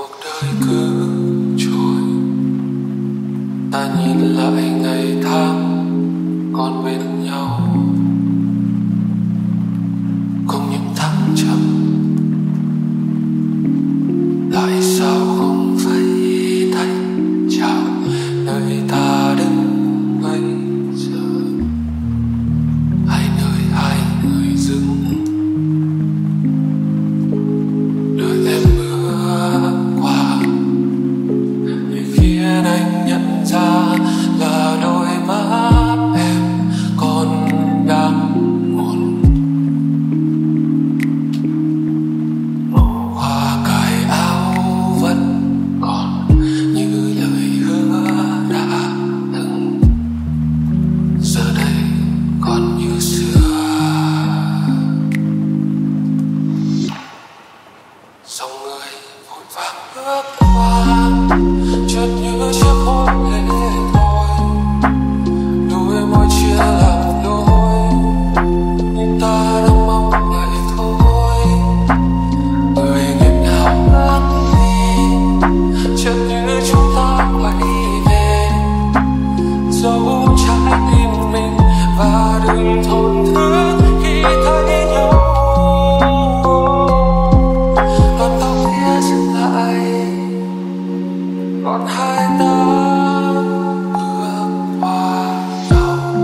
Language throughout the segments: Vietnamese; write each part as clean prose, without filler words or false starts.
cuộc đời cứ trôi, ta nhìn lại ngày tháng còn bên nhau, cùng những thăng trầm. Tại sao không phải thấy chào nơi ta đứng bây giờ, hai nơi hai người dừng đợi em bước qua, để khiến anh nhận ra là đôi mắt em còn đang buồn. Màu hoa cài áo vẫn còn như lời hứa đã từng, giờ đây còn như xưa. Dòng người vội vàng bước qua, chợt như chiếc hôn lệ thôi, đôi môi chia làm đôi, nhưng ta đang mong vậy thôi. Người nghẹn ngào lắng đi, chợt như chúng ta quay về, giấu trái tim mình và đừng tổn thương khi thấy nhau. Đoạn tóc kia dừng lại, còn hai ta bước qua nhau.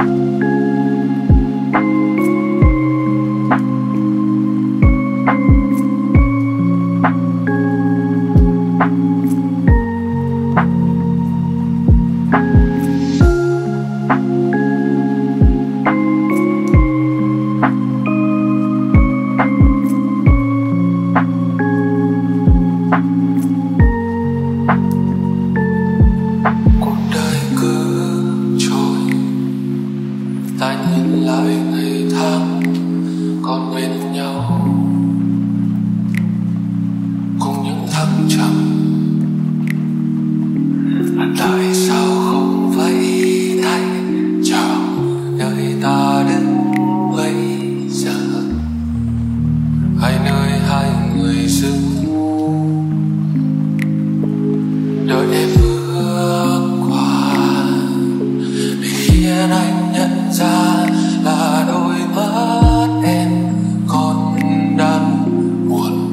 Cuộc đời cứ trôi, ta nhìn lại ngày tháng còn bên nhau, cùng những thăng trầm. Tại sao không vậy thay chào nơi ta đứng bây giờ, hai nơi hai người dừng đợi em bước qua, để khiến anh nhận ra là đôi mắt em còn đang buồn.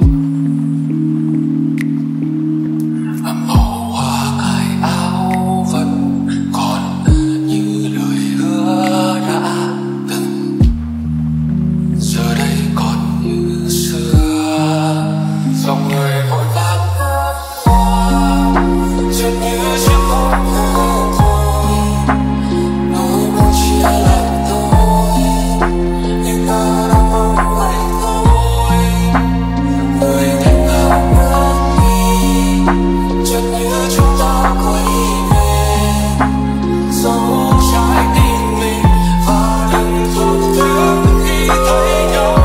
Và màu hoa cài áo vẫn còn như lời hứa đã từng, giờ đây còn như xưa. Dòng người vội vàng bước qua, chợt như chiếc hôn lệ thôi, đôi môi chia làm đôi, nhưng ta đang mong vậy thôi. Người nghẹn ngào lắng đi, chợt như chúng ta quay về, giấu trái tim mình và đừng tổn thương khi thấy nhau.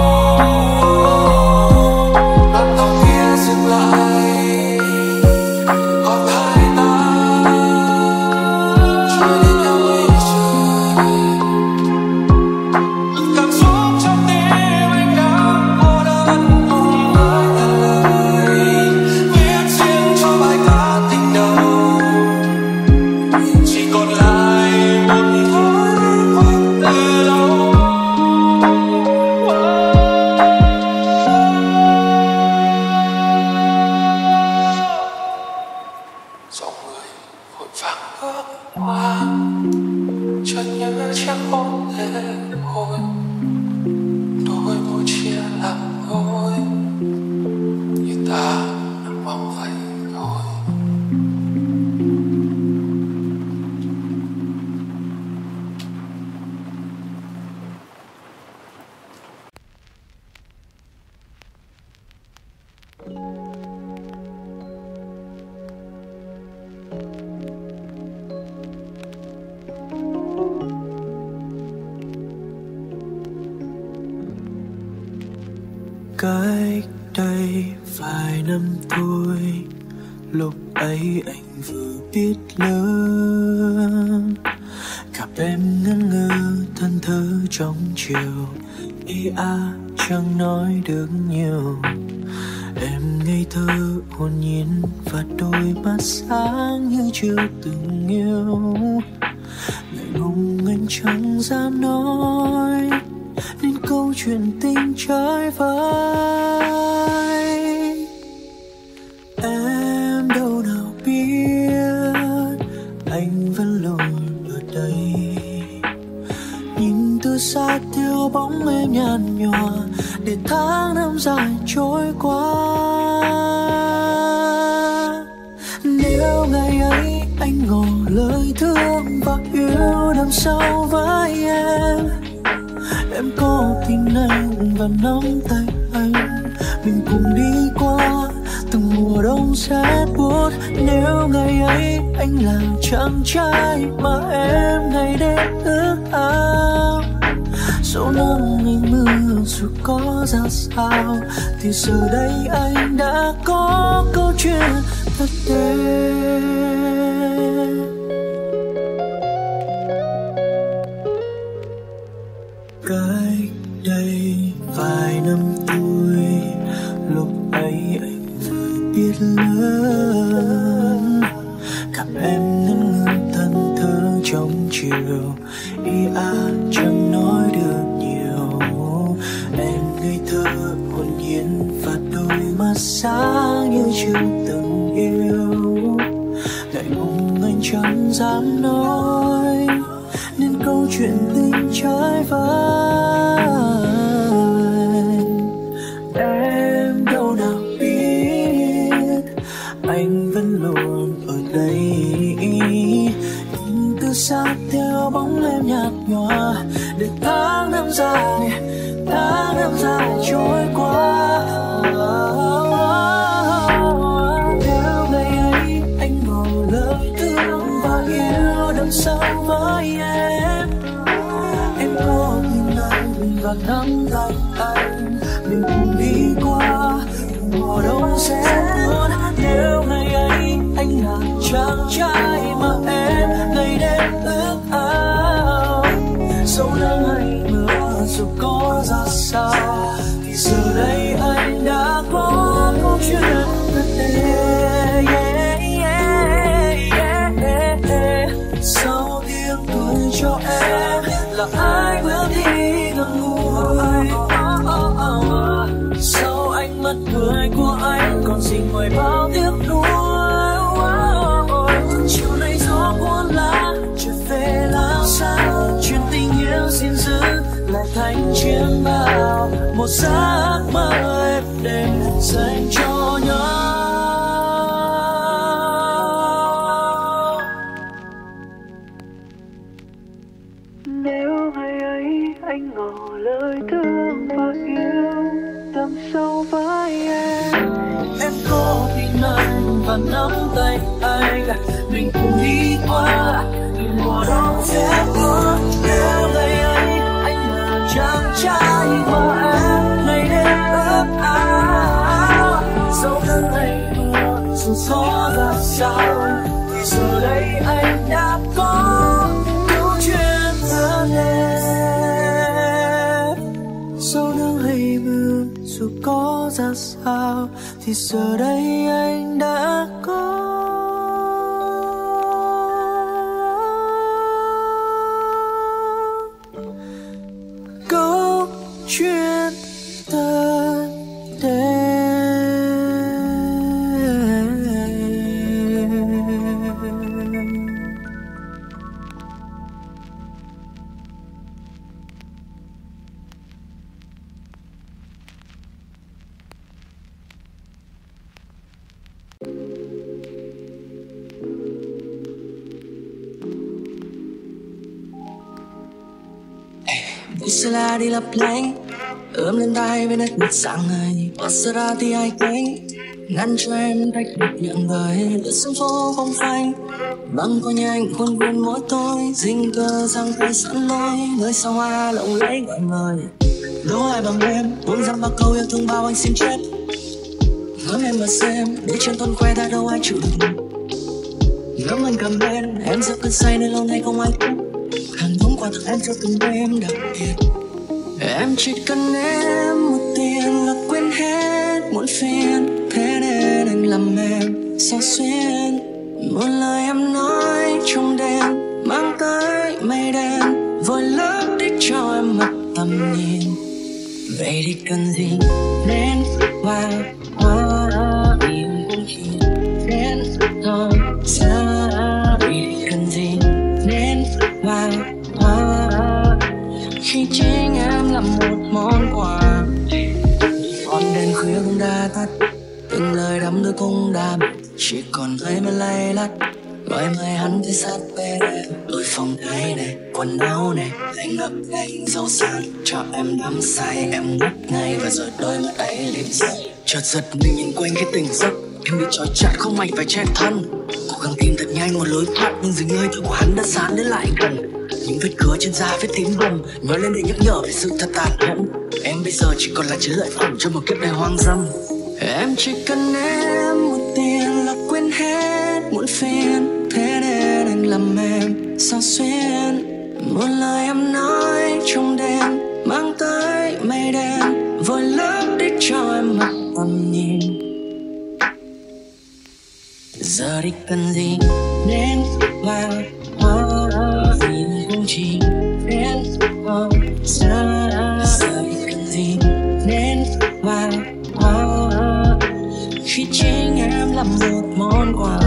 Đoạn tóc kia dừng lại, còn hai ta trôi đến nhau bây giờ. Cảm xúc trong tim anh đang cô đơn, không nói thành lời, viết riêng cho bài ca tình đầu, chỉ còn lại một thói quen từ lâu. Dòng người vội vàng bước qua, chợt như chiếc hôn lệ thôi, đôi môi chia làm đôi, như ta đang mong vậy thôi. Cách đây vài năm thôi, lúc ấy anh vừa biết lớn, gặp em ngẩn ngơ thân thơ trong chiều, ý chẳng nói được nhiều. Em ngây thơ hồn nhiên và đôi mắt sáng như chưa từng yêu. Ngại ngùng anh chẳng dám nói nên câu chuyện tình trái vai. Em đâu nào biết anh vẫn luôn ở đây, nhìn từ xa theo bóng em nhạt nhòa để tháng năm dài trôi qua. Nếu ngày ấy anh ngỏ lời thương và yêu đằng sau vai em có tin anh và nắm tay anh, mình cùng đi qua từng mùa đông rét buốt. Nếu ngày ấy anh là chàng trai mà em ngày đêm ước ao, dẫu nắng hay mưa dù có ra sao, thì giờ đây anh đã có câu chuyện thật đẹp. Cách đây vài năm tuổi, lúc ấy anh vừa biết lớn, gặp em ngẩn ngơ thân thơ trong chiều, ý chẳng nói được nhiều. Em ngây thơ hồn nhiên và đôi mắt sáng như chưa từng yêu. Ngại ngùng anh chẳng dám nói nên câu chuyện tình trái vai. Em đâu nào biết anh vẫn luôn ở đây, nhìn từ xa theo bóng em nhạt nhòa để tháng năm dài trôi qua. Nếu ngày ấy anh ngỏ lời thương và yêu đằng sau với em có nhìn anh và nắm tay anh, mình cùng đi qua mùa đông sẽ buồn. Nếu ngày ấy anh là chàng trai mà em ngày đêm ước ao, dẫu nắng hay mưa dù có ra sao, thì giờ đây anh đã có câu chuyện thật đẹp. Sau tiếng cười cho em là ai bước đi gần ngùi, sau ánh mắt cười của anh còn gì ngoài bao tiếc nuối. Chiều nay gió cuốn lá trở về lao sao, chuyện tình yêu xin giữ lại thành chiến bao, một giấc mơ êm đềm dành cho nhau. Nếu ngày ấy anh ngỏ lời thương và yêu đằng sau vai em có tin anh và nắm tay anh, mình cùng đi qua mùa đông sẽ buốt. Nếu ngày ấy anh là chàng trai mà em ngày đêm ước ao, dẫu nắng hay mưa dù gió ra sao, thì giờ đây anh đã có câu chuyện thật đẹp. Dẫu nắng hay mưa dù có ra sao, thì giờ đây anh đã có câu chuyện thật đẹp. Sẽ đi lấp lánh ướm lên tay với nét mặt sáng ngời, Maserati hai cánh ngăn cho em cách được nhận lời. Lướt sân phố phong phanh băng qua nhanh khuôn viên mỗi tối, dinh cơ răng tay sẵn lối, nơi sao hoa lộng lẫy gọi mời. Đố ai bằng em buông dăm ba câu yêu thương bao anh xin chết, ngắm em mà xem để trên tuần khoe ta đâu ai chịu được. Ngắm anh cầm bên em giấc cơn say nên lâu nay không ai thích, hàn thống quà tặng em cho từng đêm đặc biệt. Em chỉ cần em một tiền là quên hết muộn phiền, thế nên anh làm em sao xuyên. Một lời em nói trong đêm mang tới mây đen, vội lấp đi cho em mất tầm nhìn. Vậy thì cần gì đến và hoa im cũng chỉ đến thôi xa. Vậy thì cần gì đến và hoa khi chính em là một món quà. Còn đèn khuya cũng đã tắt, từng lời đắm đuối cũng đã mất, chỉ còn thấy mây lay lắt. Gọi mời hắn tới sát bên em, đôi phòng thái này, quần áo này, anh ngập ngành dấu sáng cho em đắm say. Em ngất ngay và rồi đôi mắt ấy liệm dậy. Chợt giật mình nhìn quanh cái tỉnh giấc, em bị trói chặt không mảnh phải che thân. Cố gắng tìm thật nhanh một lối thoát, nhưng dường hơi thở của hắn đã dán đến lại gần. Những vết cứa trên da vết tím bầm nói lên để nhắc nhở về sự thật tàn nhẫn. Em bây giờ chỉ còn là chiến lợi phẩm cho một kiếp đầy hoang dâm. Em chỉ cần em một tiền là quên hết muộn phiền, thế nên anh làm em sao xuyên. Một lời em nói trong đêm mang tới mây đen, vội lấp đi cho em mất tầm nhìn. Giờ đi cần gì đến và hoa vì không chỉ đến không xa. Giờ đi cần gì đến và hoa khi chính em là một món quà.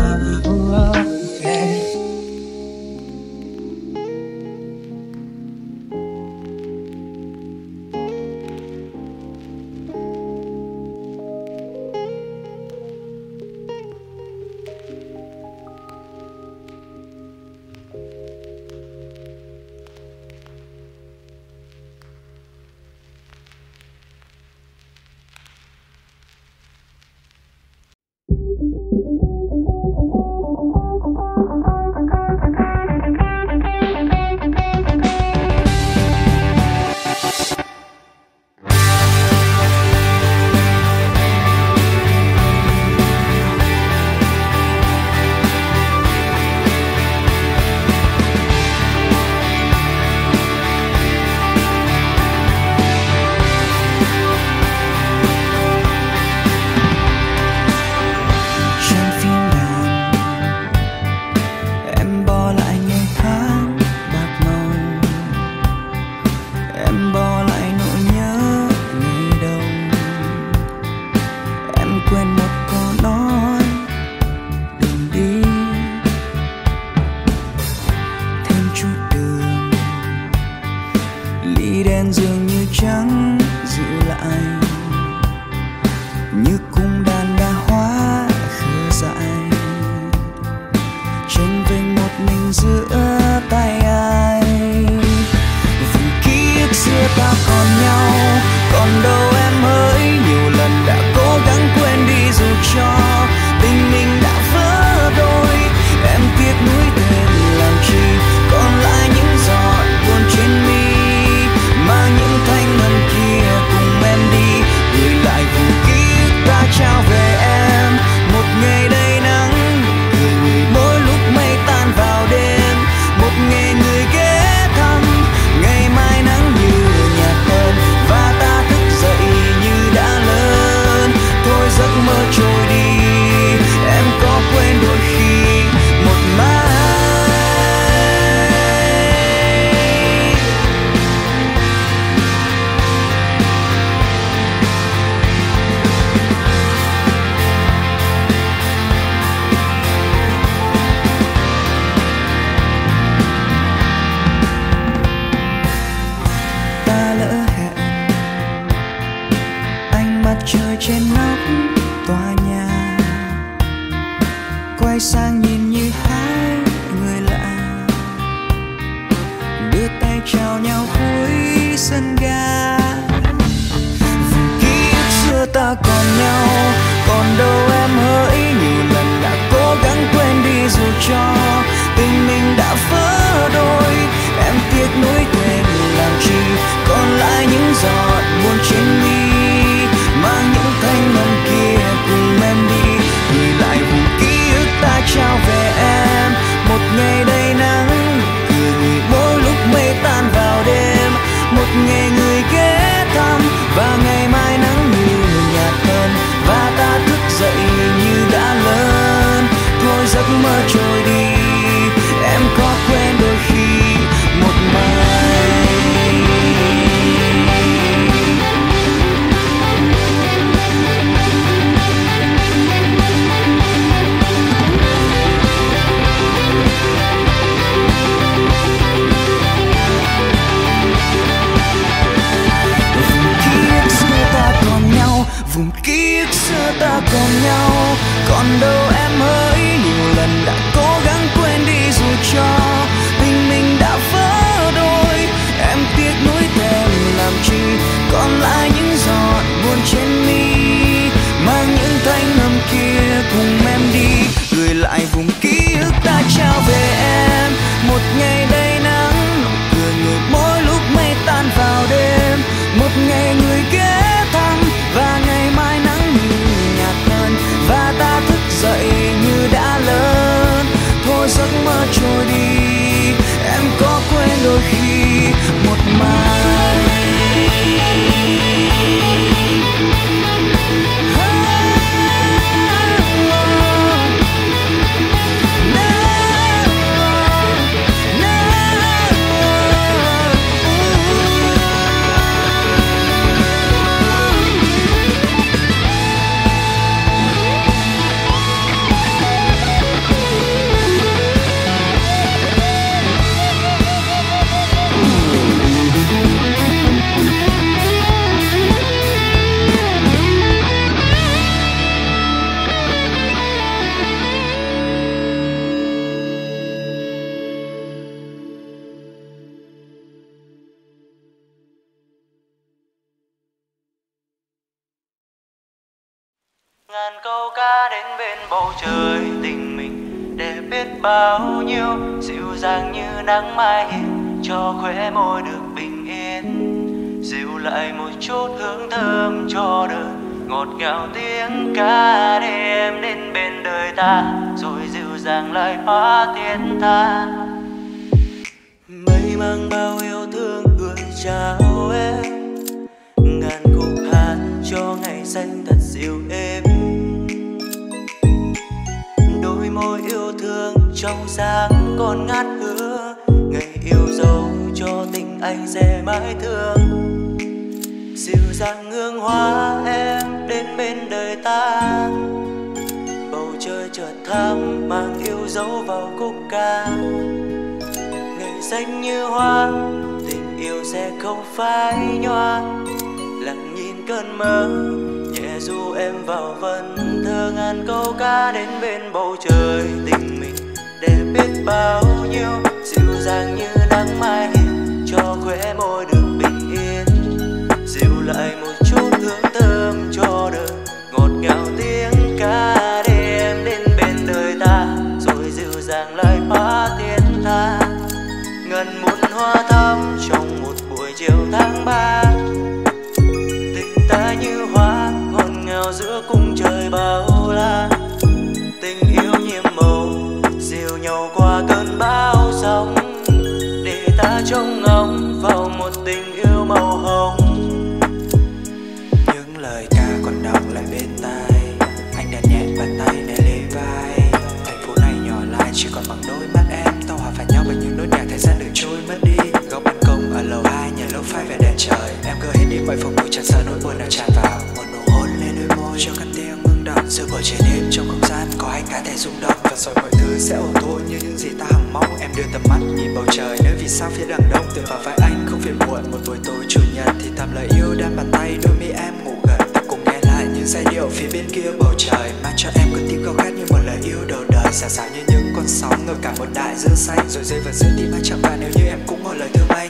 còn nhau. Còn đâu em hỡi, nhiều lần đã cố gắng quên đi dù cho tình mình đã vỡ đôi. Em tiếc nuối thêm làm chi, còn lại những giọt buồn trên mi. Mang những thanh âm kia cùng em đi, gửi lại vùng ký ức đã trao về em. Một ngày đầy nắng, nụ cười người mỗi lúc mây tan vào đêm. Một ngày người ghé thăm, và ngày mai nắng như nhạt dần. Và ta thức dậy như đã lớn, thôi giấc mơ trôi đi. Em có quên đôi khi một mai. Ngàn câu ca đến bên bầu trời, tình mình để biết bao nhiêu. Dịu dàng như nắng mai hiên, cho khóe môi được bình yên. Dịu lại một chút hương thơm cho đời, ngọt ngào tiếng ca để em đến bên đời ta. Rồi dịu dàng lại hóa thiên tha. Mây mang bao yêu thương gửi chào em. Ngàn khúc hát cho ngày xanh thật dịu êm. Đôi môi yêu thương trong sáng còn ngát hương. Ngày yêu dấu cho tình anh sẽ mãi thương. Dịu dàng hương hoa em đến bên đời ta. Bầu trời chợt thắm mang yêu dấu vào khúc ca. Ngày xanh như hoa, tình yêu sẽ không phai nhòa. Lặng nhìn cơn mơ, nhẹ du em vào vần thơ. Ngàn câu ca đến bên bầu trời, tình mình để biết bao nhiêu. Dịu dàng như nắng mai hiên, cho khóe môi được bình yên. Dịu lại một chút hương thơm cho đời, ngọt ngào tiếng ca để em đến bên đời ta. Rồi dịu dàng lại hóa thiên tha. Ngần muôn hoa thắm trong một buổi chiều tháng 3. Ta như hoa ngọt ngào giữa cung trời bao la. Tình yêu nhiệm màu dìu nhau qua cơn bão giông. Để ta trông ngóng vào một tình yêu màu hồng. Những lời ca còn đọng lại bên tai. Anh đặt nhẹ bàn tay để lê vai. Thành phố này nhỏ lại chỉ còn bằng đôi mắt em. Tao hòa vào nhau bởi những nốt nhạc thời gian được trôi mất đi. Góc ban công ở lầu 2 nhờ lâu phai về đèn trời. Em cứ hết đi mọi phòng ngủ chẳng sợ nỗi buồn nào tràn vào. Một nụ hôn lên đôi môi cho căn tiếng ngưng đọng. Giữa bầu trời đêm trong không gian có hai cá thể rung động. Và rồi mọi thứ sẽ ổn thôi như những gì ta hằng mong. Em đưa tầm mắt nhìn bầu trời nơi vì sao phía đằng đông. Tựa vào vai anh không phiền muộn. Một buổi tối chủ nhật thì thầm lời yêu đan bàn tay. Đôi mi em ngủ gần ta cùng nghe lại những giai điệu phía bên kia bầu trời. Mang cho em con tim gào khát như một lời yêu đầu đời. Xả xả như những con sóng ngập cả một đại dương xanh. Rồi rơi vào giữa tim anh chẳng và nếu như em cũng một lời thương anh.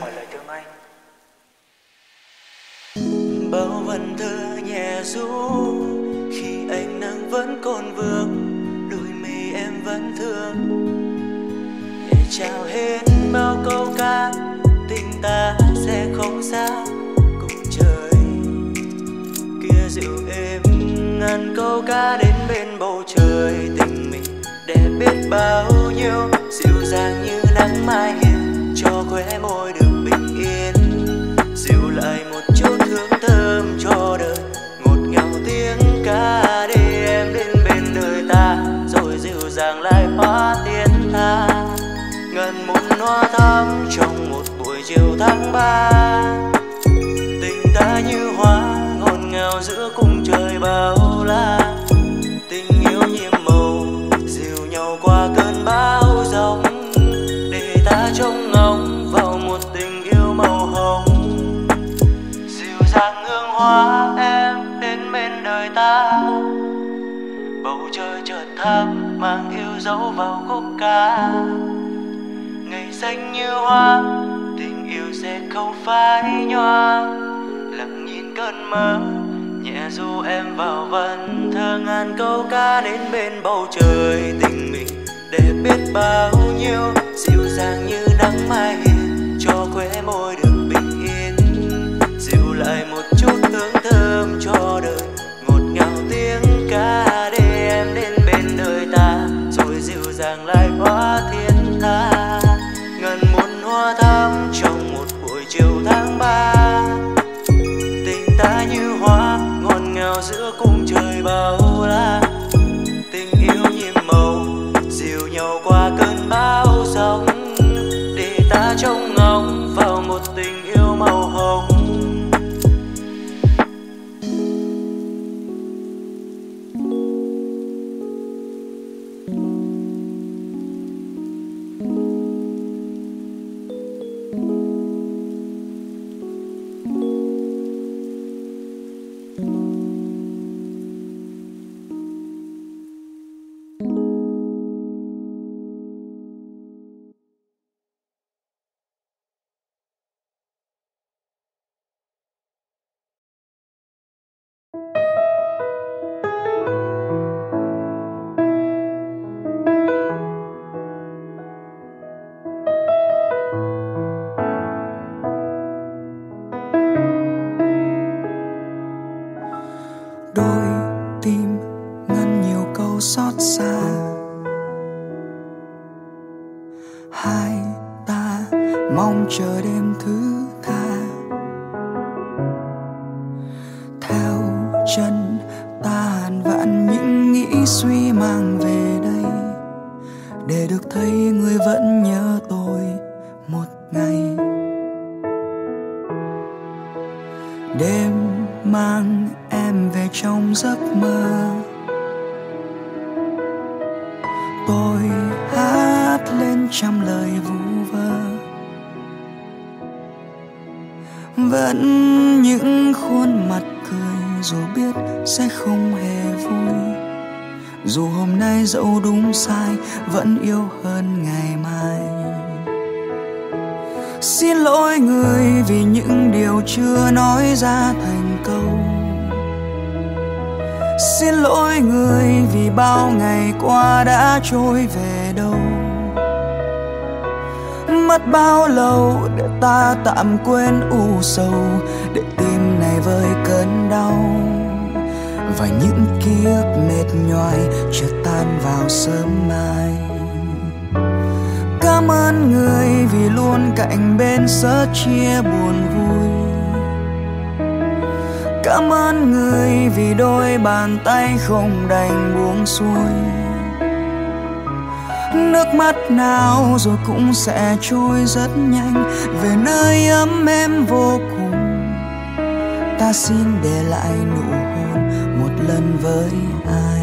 Bao vần thơ nhẹ ru khi ánh nắng vẫn còn vương. Đôi mi em vẫn thương để chào hết bao câu ca. Tình ta sẽ không xa cùng trời kia dịu êm. Ngàn câu ca đến bên bầu trời, tình mình để biết bao nhiêu. Dịu dàng như nắng mai hiên, cho khóe môi được bình yên. Dịu lại một chút hương thơm cho đời, ngọt ngào tiếng ca để em đến bên đời ta. Rồi dịu dàng lại hóa thiên tha. Ngần muôn hoa thắm trong một buổi chiều tháng 3. Tình ta như hoa ngọt ngào giữa cung trời bao la. Tình yêu nhiệm màu dìu nhau qua cơn bão giông. Để ta trông ngóng vào một tình yêu màu hồng. Dịu dàng hương hoa em đến bên đời ta. trời chợt thắm mang yêu dấu vào khúc ca. Ngày xanh như hoa, tình yêu sẽ không phai nhòa. Lặng nhìn cơn mơ, nhẹ du em vào vần thơ ngàn câu ca đến bên bầu trời. Tình mình để biết bao nhiêu, dịu dàng như nắng mai hiền, cho khóe môi được bình yên. Dịu lại một chút hương thơm cho đời, ngọt ngào tiếng ca để em đến bên đời ta, rồi dịu dàng lại hóa thiên tha. Ngần muôn hoa thắm trong một buổi chiều tháng 3, tình ta như hoa ngọt ngào giữa cung trời bao la. Tình yêu nhiệm màu dìu nhau qua cơn bão sóng, để ta trông ngóng vào một tình yêu màu hồng. Đôi tim ngân nhiều câu xót xa, hai ta mong chờ đêm thứ tha. Theo chân ta hàn vạn những nghĩ suy mang về đây, để được thấy người vẫn nhớ tôi một ngày. Đêm mang em về trong giấc mơ, tôi hát lên trăm lời vu vơ. Vẫn những khuôn mặt cười dù biết sẽ không hề vui, dù hôm nay dẫu đúng sai vẫn yêu hơn ngày mai. Xin lỗi người vì những điều chưa nói ra thành câu. Xin lỗi người vì bao ngày qua đã trôi về đâu. Mất bao lâu để ta tạm quên u sầu, để tim này vơi cơn đau, và những ký ức mệt nhoài chợt tan vào sớm mai. Cảm ơn người vì luôn cạnh bên sớt chia buồn vui. Cảm ơn người vì đôi bàn tay không đành buông xuôi. Nước mắt nào rồi cũng sẽ trôi rất nhanh về nơi ấm êm vô cùng. Ta xin để lại nụ hôn một lần với ai.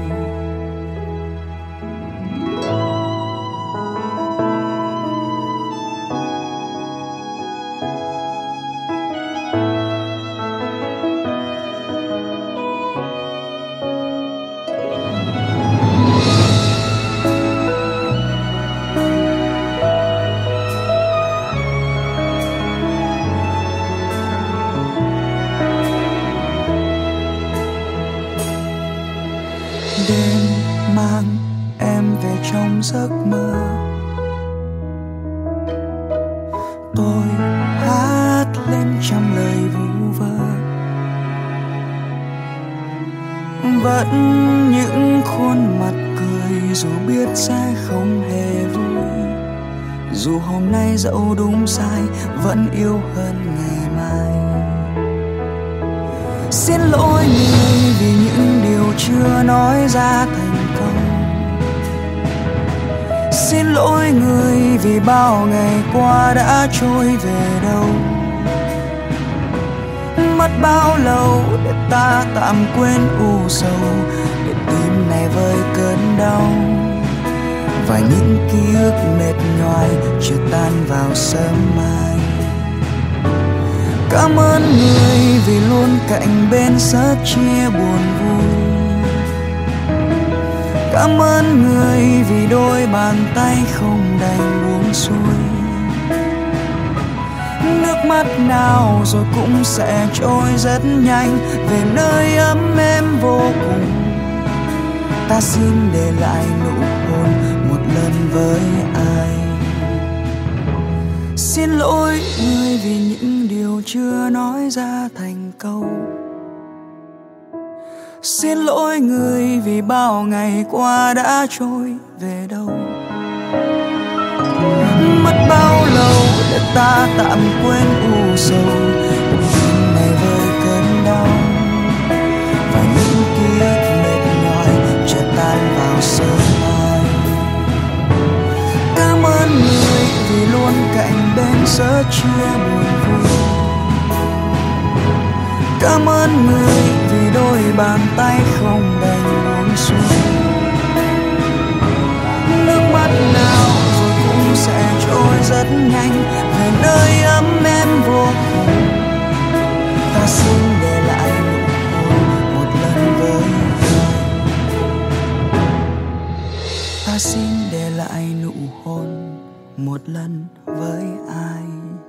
Đêm mang em về trong giấc mơ, tôi hát lên trăm lời vu vơ. Vẫn những khuôn mặt cười dù biết sẽ không hề vui, dù hôm nay dẫu đúng sai vẫn yêu hơn ngày mai. Xin lỗi người vì những điều chưa nói ra thành câu. Xin lỗi người vì bao ngày qua đã trôi về đâu. Mất bao lâu để ta tạm quên u sầu, để tim này vơi cơn đau, và những ký ức mệt nhoài chưa tan vào sớm mai. Cảm ơn người vì luôn cạnh bên sớt chia buồn vui. Cảm ơn người vì đôi bàn tay không đành buông xuôi. Nước mắt nào rồi cũng sẽ trôi rất nhanh về nơi ấm êm vô cùng. Ta xin để lại nụ hôn một lần với ai. Xin lỗi người vì những điều chưa nói ra thành câu. Xin lỗi người vì bao ngày qua đã trôi về đâu. Mất bao lâu để ta tạm quên u sầu, đêm này vơi cơn đau và những ký ức mệt nhòi chợt tan vào sớm mai. Cảm ơn người vì luôn cạnh bên sớt chia buồn vui. Cảm ơn người vì đôi bàn tay không đành buông xuôi. Nước mắt nào rồi cũng sẽ trôi rất nhanh về nơi ấm êm vô cùng. Ta xin để lại nụ hôn một lần với ai. Ta xin để lại nụ hôn một lần với ai.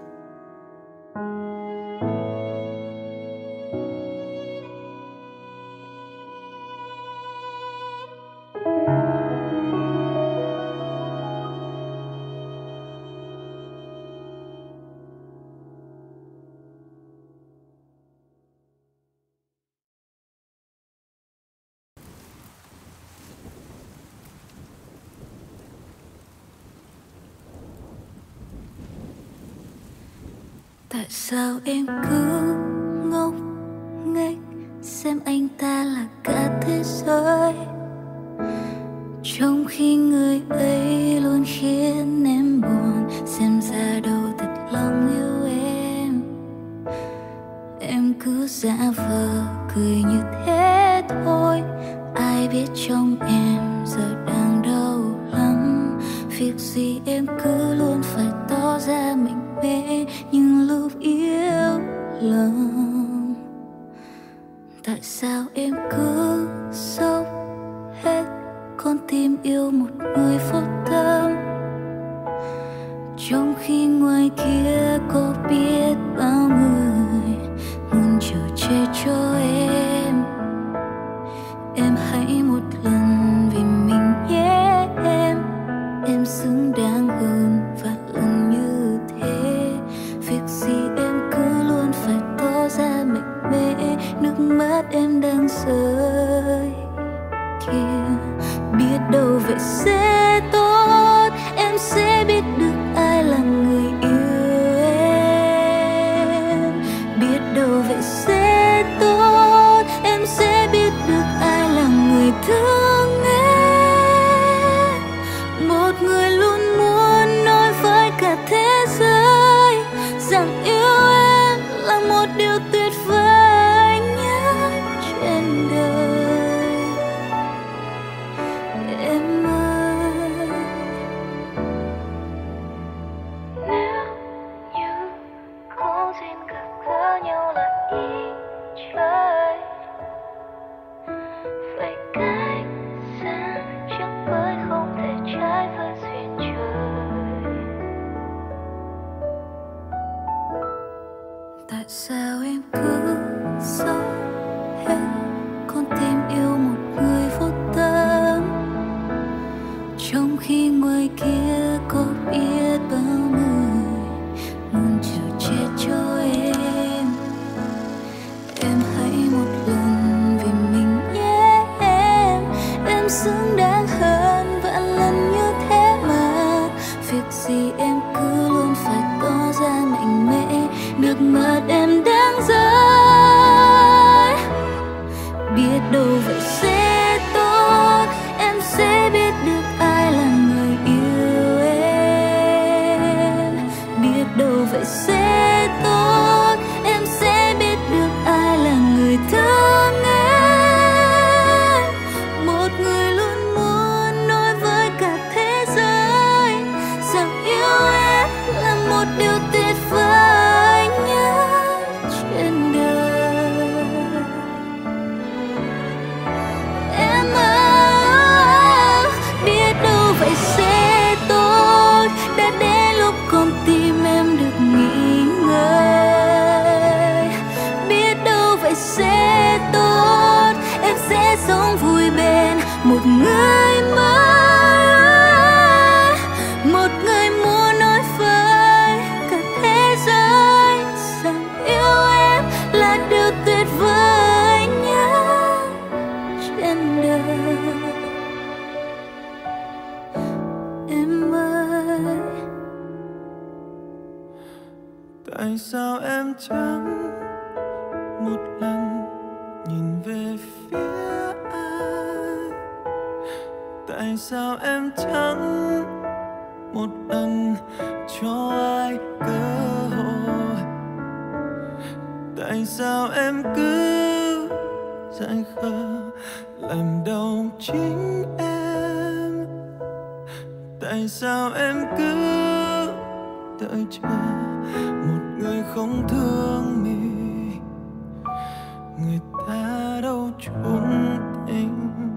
Tại sao em cứ ngốc nghếch xem anh ta là cả thế giới, trong khi người ấy luôn khiến em buồn. Xem ra đâu thật lòng yêu em. Em cứ giả vờ cười như thế thôi. Ai biết trong em giờ đang đau lắm. Việc gì em cứ luôn phải tỏ ra mình mê nhưng lúc yêu lòng. Tại sao em cứ sốc hết con tim yêu một người vô tâm, trong khi ngoài kia có biết bao người muốn chở che cho em. Em hãy một lần vì mình nhé em xứng đáng hơn vạn lần như thế. Việc gì em cứ luôn phải tỏ ra mạnh mẽ. Nước mắt em đang rơi kia, biết đâu vậy sẽ tốt. Em sẽ biết được ai là người yêu em. Biết đâu vậy sẽ tốt. Em sẽ biết được ai là người thương em. Một người luôn muốn nói với cả thế giới rằng yêu em là một điều tuyệt vời nhất trên đời. Em ơi, nếu như có duyên gặp gỡ nhau là ý trời, vậy cách xa chắc mới không thể trái với duyên trời. Tại sao em cứ sống hết con tim yêu một người vô tâm, trong khi ngoài kia có biết bao người muốn chở che cho em. Em hãy một lần vì mình nhé em xứng đáng hơn vạn lần như thế mà. Việc gì em cứ luôn phải tỏ ra mạnh mẽ. Nước mắt em đang rơi, biết đâu vậy sẽ tốt. Em sẽ biết được ai là người yêu em. Biết đâu vậy sẽ tốt. Em sẽ biết được ai là người thương em. Một người luôn muốn một người mới, một người muốn nói với cả thế giới rằng yêu em là điều tuyệt vời nhất trên đời. Em ơi, tại sao em chẳng một lần nhìn về phía ai? Tại sao em chẳng một lần cho ai cơ hội? Tại sao em cứ dại khờ làm đau chính em? Tại sao em cứ đợi chờ một người không thương mình? Người ta đâu trốn tình.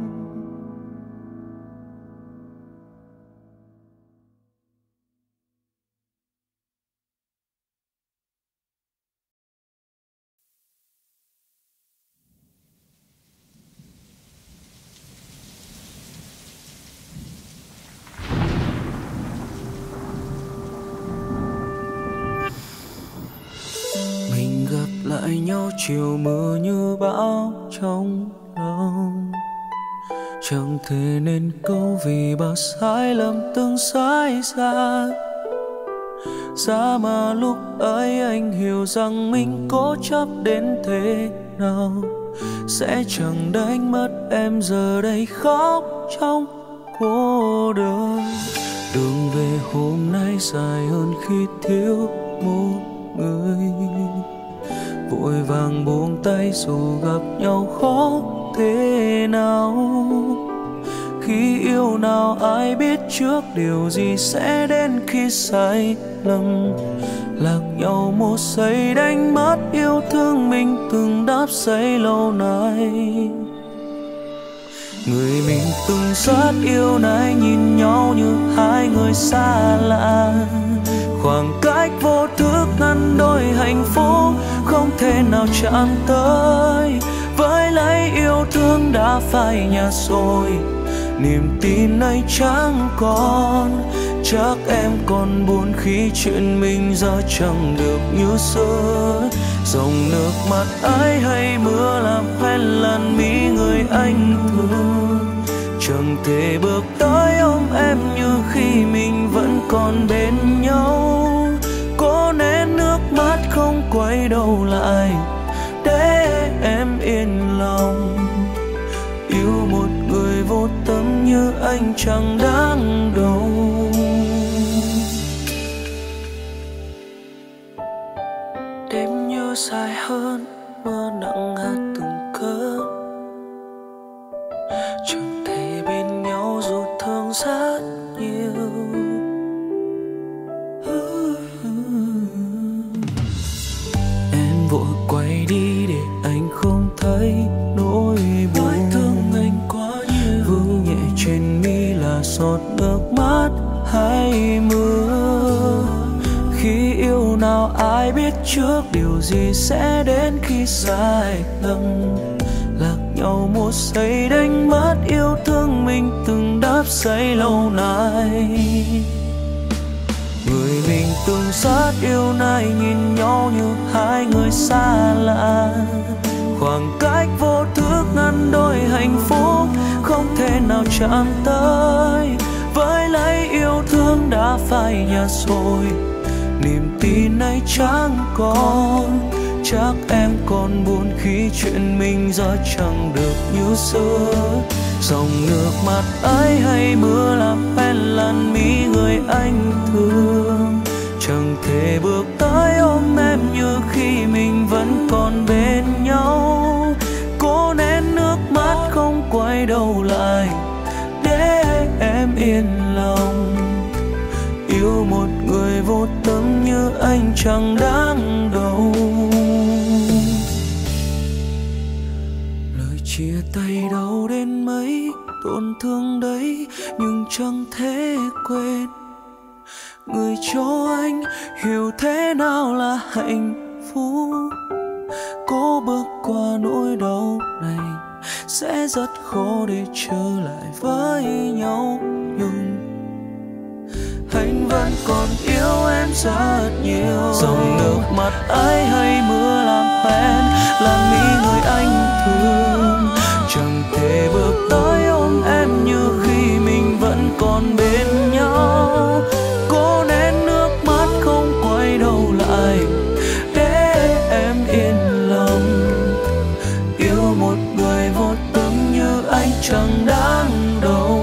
Mình gặp lại nhau chiều mưa như bão trong lòng, chẳng thể nên câu vì bao sai lầm từng xảy ra. Giá mà lúc ấy anh hiểu rằng mình cố chấp đến thế nào sẽ chẳng đánh mất em, giờ đây khóc trong cô đơn. Đường về hôm nay dài hơn khi thiếu một người, vội vàng buông tay dù gặp nhau khó thế nào. Khi yêu nào ai biết trước điều gì sẽ đến khi sai lầm, lạc nhau một giây đánh mất yêu thương mình từng đắp xây lâu nay. Người mình từng rất yêu nay nhìn nhau như hai người xa lạ, khoảng cách vô thức ngăn đôi hạnh phúc không thể nào chạm tới. Với lấy yêu thương đã phai nhạt rồi, niềm tin ấy chẳng còn. Chắc em còn buồn khi chuyện mình giờ chẳng được như xưa. Dòng nước mắt ấy hay mưa làm quen lần mi người anh thương, chẳng thể bước tới ôm em như khi mình vẫn còn bên nhau. Có nén nước mắt không quay đầu lại để em yên lòng. Yêu một người vô tâm như anh chẳng đáng đâu. Đêm như dài hơn, mưa nặng hạt từng cơn, chẳng thể bên nhau dù thương rất nhiều. Em vội quay đi để anh không thấy nỗi buồn. Thương anh quá nhiều, vương nhẹ trên mi là giọt nước mắt hay mưa. Khi yêu nào ai biết trước điều gì sẽ đến khi sai lầm, lạc nhau một giây đánh mất yêu thương mình từng đắp xây lâu nay. Người mình từng rất yêu nay nhìn nhau như hai người xa lạ, khoảng cách vô thức ngăn đôi hạnh phúc không thể nào chạm tới. Với lấy yêu thương đã phai nhạt rồi, niềm tin ấy chẳng còn. Chắc em còn buồn khi chuyện mình giờ chẳng được như xưa. Dòng nước mắt ấy hay mưa làm quen lần mi người anh thương, chẳng thể bước tới ôm em như khi mình vẫn còn bên nhau. Cố nén nước mắt không quay đầu lại để em yên lòng. Yêu một người vô tâm như anh chẳng đáng đâu. Lời chia tay đau đến mấy, tổn thương đấy nhưng chẳng thể quên. Người cho anh hiểu thế nào là hạnh phúc, cố bước qua nỗi đau này sẽ rất khó để trở lại với nhau. Nhưng anh vẫn còn yêu em rất nhiều. Dòng nước mắt ấy hay mưa làm hoen, làm mi người anh thương. Chẳng thể bước tới ôm em như khi mình vẫn còn bên nhau. Cố nén nước mắt không quay đầu lại để em yên lòng. Yêu một người vô tâm như anh chẳng đáng đâu.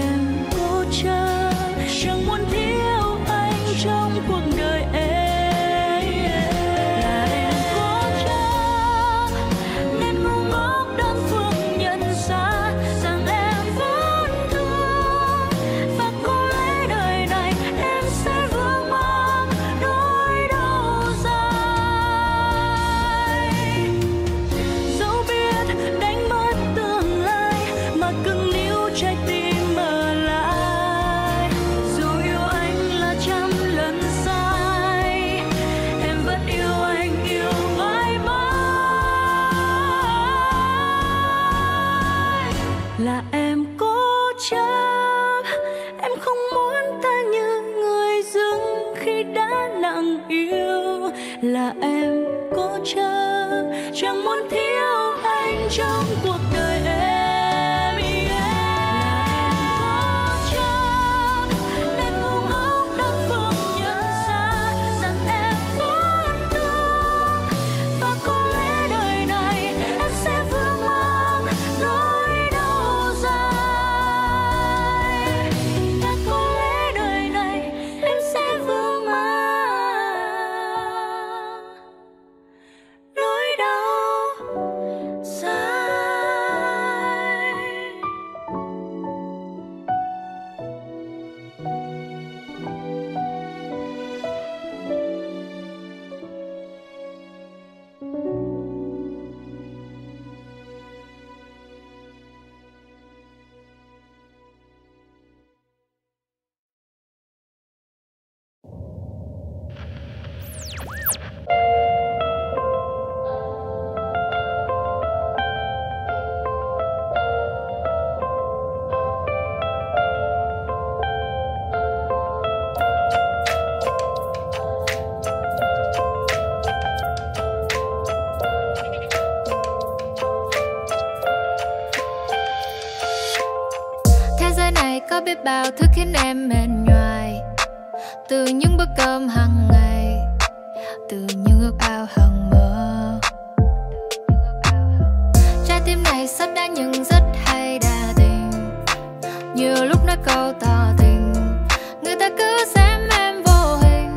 Chẳng muốn thiếu anh trong cuộc đời em. là em cố chấp, chẳng muốn thiếu anh trong cuộc đời em. Có biết bao thứ khiến em mệt nhoài, từ những bữa cơm hàng ngày, từ những ước ao hằng mơ. Trái tim này sắp đã nhưng rất hay đa tình, nhiều lúc nói câu tỏ tình, người ta cứ xem em vô hình.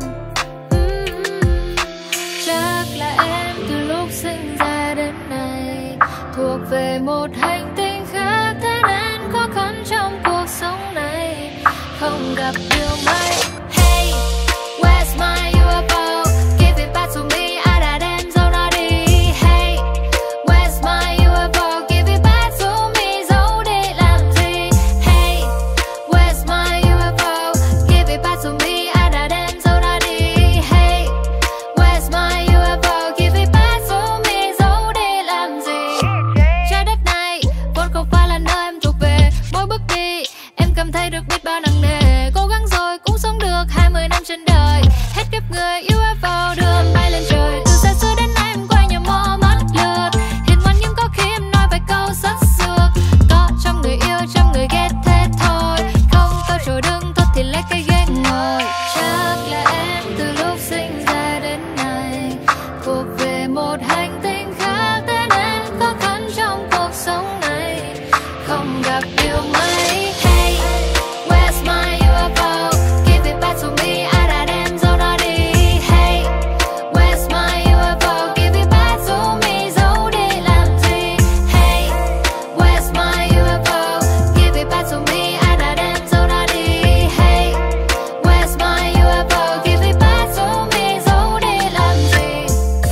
Chắc là em từ lúc sinh ra đến nay thuộc về một hành tinh khác, thế nên khó khăn trong cuộc sống này không gặp điều may. Hey, where's my UFO? Give it back to me, ai đã đem dấu nó đi. Hey, where's my UFO? Give it back to me, giấu đi làm gì. Hey, where's my UFO? Give it back to me, ai đã đem dấu nó đi. Hey, where's my UFO? Give it back to me, giấu đi làm gì. Trái đất này vốn không phải là nơi em thuộc về, mỗi bước đi em cảm thấy được biết bao nặng nề. Cố gắng rồi cũng sống được 20 năm trên đời, hết kiếp người UFO đưa em bay lên trời. Từ xa xưa đến nay em quay nhà mò mất lượt, hiền ngoan nhưng có khi em nói vài câu rất xược. Có trăm người yêu trăm người ghét thế thôi, không câu chỗ đứng tốt thì lấy cái ghế ngồi. Chắc là em từ lúc sinh ra đến nay thuộc về một hành tinh khác, thế nên khó khăn trong cuộc sống này không gặp điều may. Hey, where's my UFO? Give it back to me, ai đã đem dấu nó đi. Hey, where's my UFO? Give it back to me, giấu đi làm gì. Hey, where's my UFO? Give it back to me, ai đã đem dấu nó đi. Hey, where's my UFO? Give it back to me, giấu đi làm gì.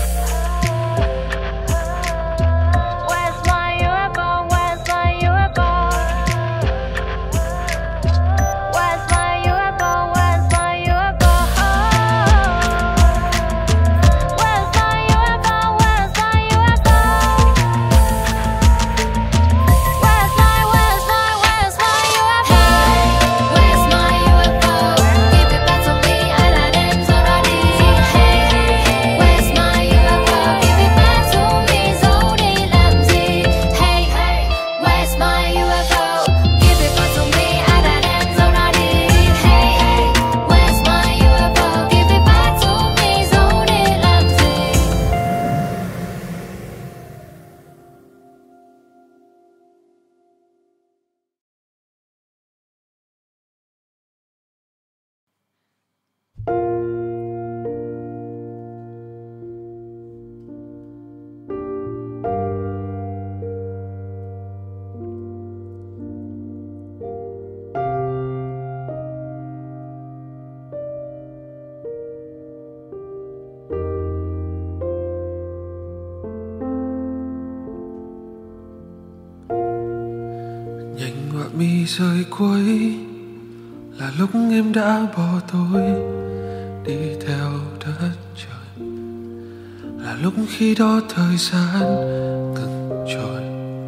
Where's my UFO? Where's my UFO? Where's my UFO? Where's my UFO? Where's my UFO? Where's my UFO? Where's my UFO? Where's my UFO? Give it back to me, ai đã đem dấu nó đi. Hey, where's my UFO? Give it back to me, giấu đi làm gì. Hey, where's my UFO? Give it back to me, ai đã đem dấu nó đi. Hey, where's my UFO? Give it back to me, giấu đi làm gì. Nhanh họa mi rơi cuối là lúc em đã bỏ tôi đi theo đất trời, là lúc khi đó thời gian ngừng trôi,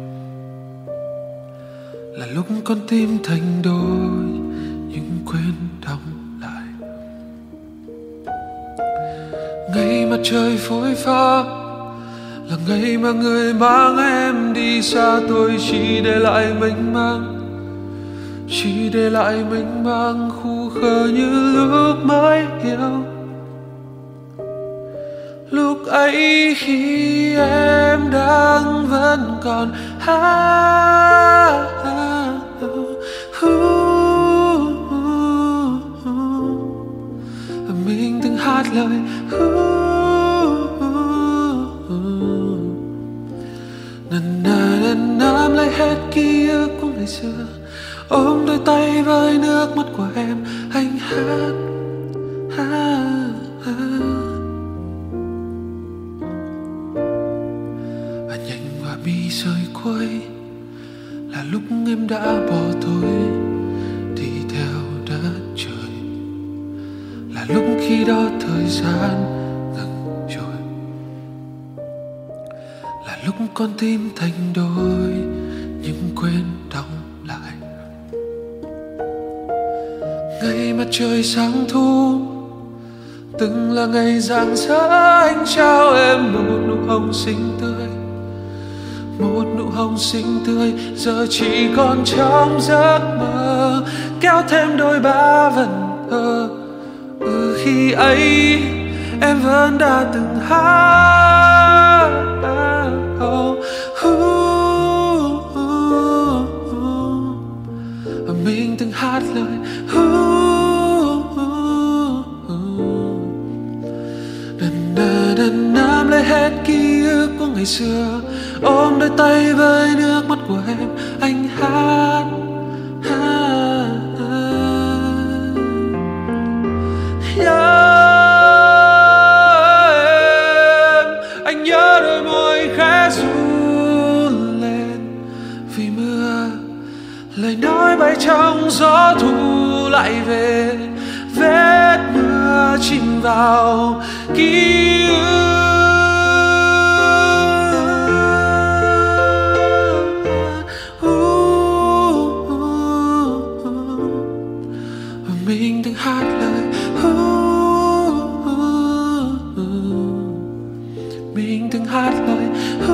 là lúc con tim thành đôi nhưng quên đóng lại. Ngày mà mặt trời phôi pha là ngày mà người mang em đi xa. Tôi chỉ để lại mênh mang, chỉ để lại mênh mang khu khờ như lúc mới yêu. Lúc ấy khi em đang vẫn còn mình từng hát lời nắm lấy hết ký ức của ngày xưa, ôm đôi tay với nước mắt của em. Anh hát và nhanh và bi rơi cuối là lúc em đã bỏ tôi đi theo đất trời, là lúc khi đó thời gian ngừng trôi, là lúc con tim thành đôi nhưng quên đóng lại. Ngày mặt trời sáng thu từng là ngày rạng rỡ, anh trao em một nụ hồng xinh tươi, một nụ hồng xinh tươi giờ chỉ còn trong giấc mơ, kéo thêm đôi ba vần thơ. Khi ấy em vẫn đã từng hát mình từng hát lời nắm lấy hết ký ức của ngày xưa, ôm đôi tay với nước mắt của em. Anh hát anh nhớ đôi môi khẽ run lên vì mưa, lời nói bay trong gió thu lại về, vết mưa chìm vào ký ức. Mình từng hát lời mình từng hát lời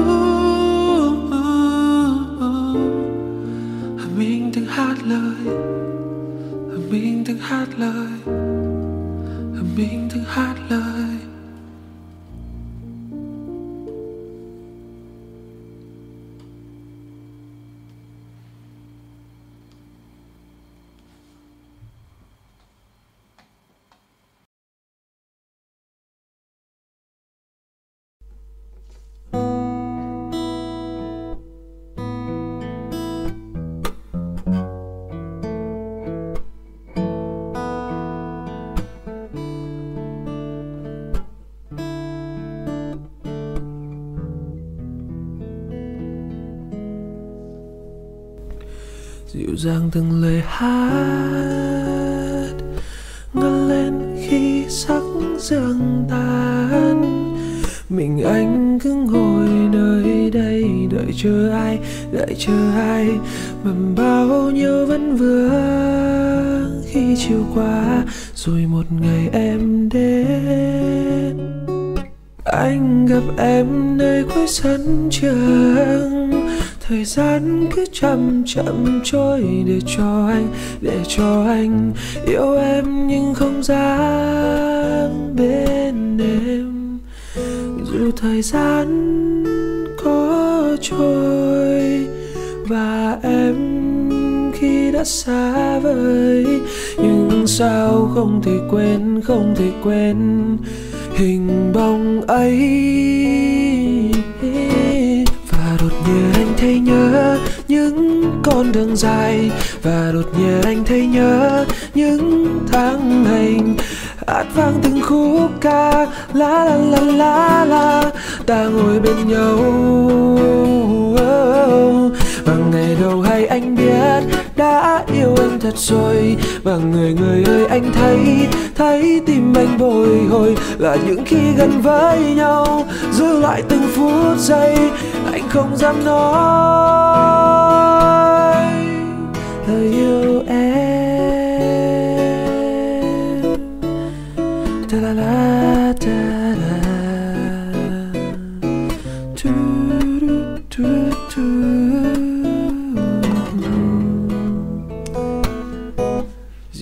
mình từng hát lời mình từng hát lời mình từng hát lời. Dịu dàng từng lời hát ngân lên khi sắc dương tan. Mình anh cứ ngồi nơi đây đợi chờ ai mà bao nhiêu vẫn vương. Khi chiều qua rồi một ngày em đến, anh gặp em nơi cuối sân trường. Thời gian cứ chậm chậm trôi để cho anh yêu em nhưng không dám bên em. Dù thời gian có trôi và em khi đã xa vời, nhưng sao không thể quên hình bóng ấy. Và đột nhiên anh thấy nhớ những con đường dài, và đột nhiên anh thấy nhớ những tháng ngày hát vang từng khúc ca la la la la la. Ta ngồi bên nhau và ngày đầu hay anh biết đã yêu anh thật rồi. Và người ơi anh thấy tim anh bồi hồi là những khi gần với nhau, giữ lại từng phút giây anh không dám nói lời yêu em. Ta la la ta la.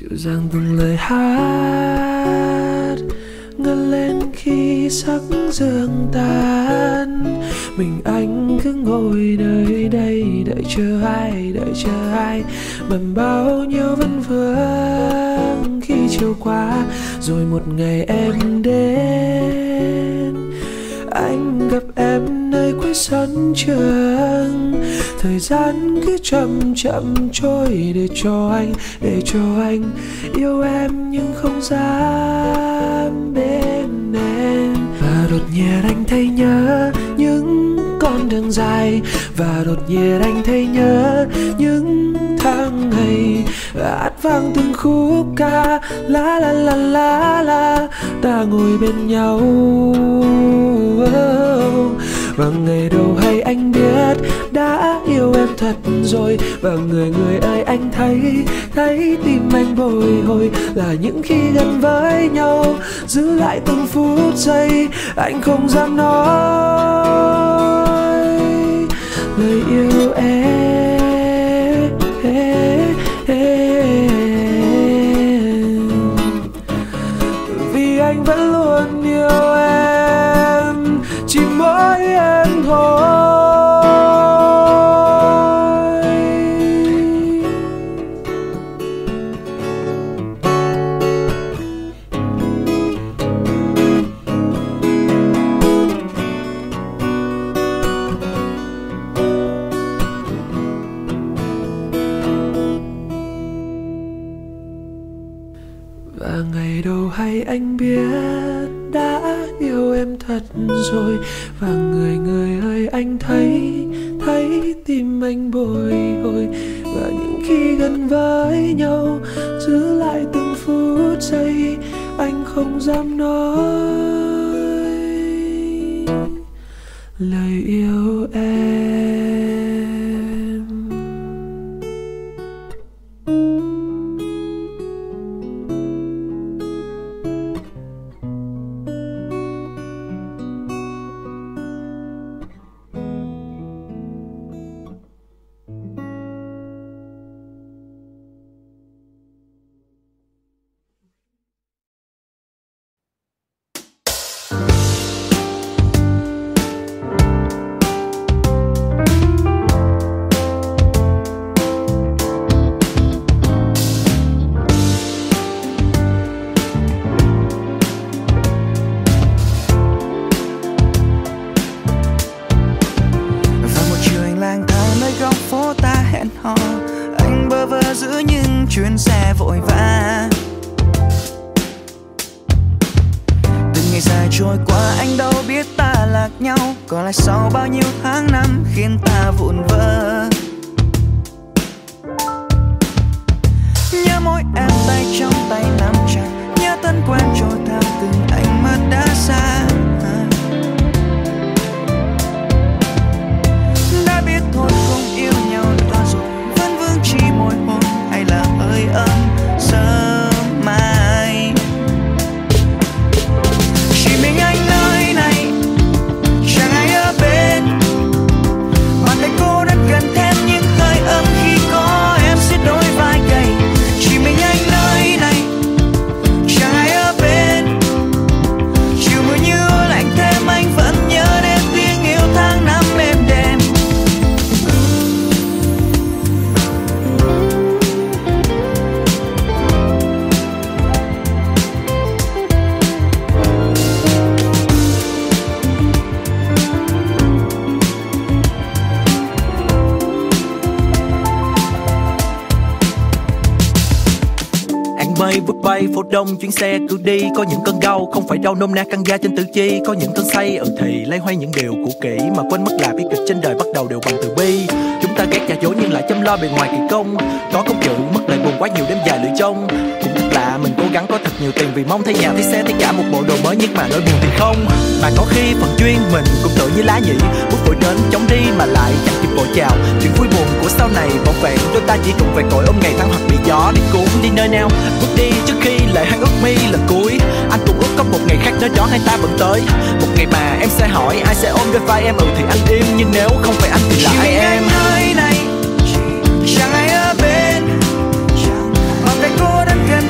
dịu dàng từng lời hát ngân lên khi sắc sương tan. Mình anh cứ ngồi nơi đây đợi chờ ai bằng bao nhiêu vấn vương. Khi chiều qua rồi một ngày em đến, anh gặp em nơi cuối sân trường. Thời gian cứ chậm chậm trôi để cho anh yêu em nhưng không dám bên em. Và đột nhiên anh thấy nhớ những con đường dài, và đột nhiên anh thấy nhớ những tháng ngày hát vang từng khúc ca la la la la la. Ta ngồi bên nhau và ngày đầu hay anh biết đã yêu em thật rồi. Và người ơi anh thấy tim anh bồi hồi là những khi gần với nhau giữ lại từng phút giây anh không dám nói lời yêu em. Vì anh vẫn luôn yêu em, chỉ mỗi em thôi. Và ngày đầu hay anh biết đã yêu em thật rồi. Và người ơi anh thấy tim anh bồi hồi. Và những khi gần với nhau giữ lại từng phút giây anh không dám nói lời yêu em. Anh bơ vơ giữa những chuyến xe vội vã. Từng ngày dài trôi qua anh đâu biết ta lạc nhau. Có lẽ sau bao nhiêu tháng năm khiến ta vụn vỡ. Nhớ mỗi em tay trong tay nắm chặt, nhớ thân quen trôi theo từng ánh mắt đã xa. Đã biết thôi không yêu nhau nữa rồi, vẫn vương chỉ môi hôn hay là hơi ấm sớm mai. Chỉ mình anh nơi này, chẳng ai ở bên. Bàn tay cô rất gần thêm những hơi ấm khi có em xiết đôi vai gầy. Chỉ mình anh nơi này, chẳng ai ở bên. Chiều mưa như lạnh thêm anh vẫn nhớ đến tiếng yêu tháng năm êm đềm. Vút bay phố đông chuyến xe cứ đi. Có những cơn đau không phải đau nôm na căng da trên tứ chi. Có những cơn say thì lay hoay những điều cũ kỹ, mà quên mất là bi kịch trên đời bắt đầu đều bằng từ bi. Chúng ta ghét giả dối nhưng lại chăm lo bề ngoài kỳ công. Có công chữ mất lời buồn quá nhiều đêm dài lưỡi trông. Cũng thật lạ mình cố gắng có thật nhiều tiền vì mong thấy nhà thấy xe thấy cả một bộ đồ mới, nhưng mà nỗi buồn thì không. Mà có khi phần duyên mình cũng tự như lá nhĩ, bước vội đến chống đi mà lại chẳng kịp vội chào. Chuyện vui buồn của sau này bảo vệ đôi ta chỉ trùng về cội ôm ngày tháng hoặc bị gió đi cuốn đi nơi nào. Bước đi trước khi lời hắn ước mi lần cuối. Anh cũng ước có một ngày khác nơi đó hai ta vẫn tới. Một ngày mà em sẽ hỏi ai sẽ ôm đôi vai em. Thì anh im, nhưng nếu không phải anh thì là ai em. Nơi này chẳng ai ở bên, bàn tay cô đến gần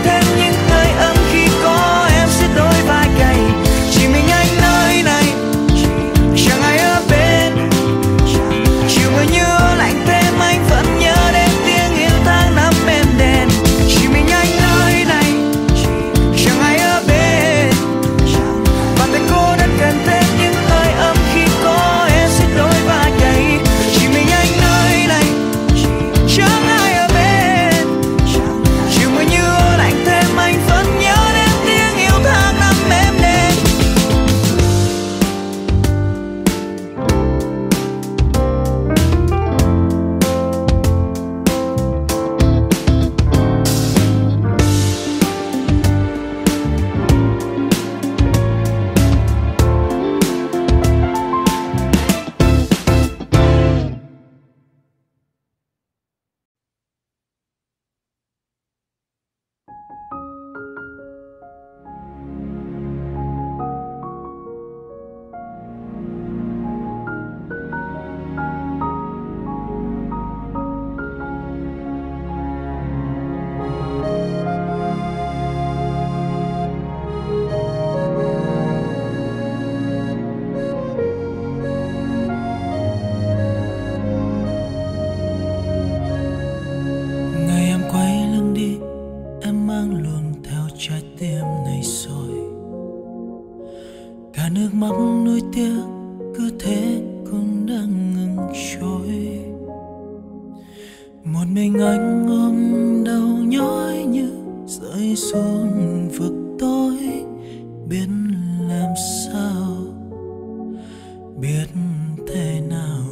trái tim này rồi. Cả nước mắt nuối tiếc cứ thế cũng đang ngừng trôi. Một mình anh ôm đau nhói như rơi xuống vực tối. Biết làm sao, biết thế nào.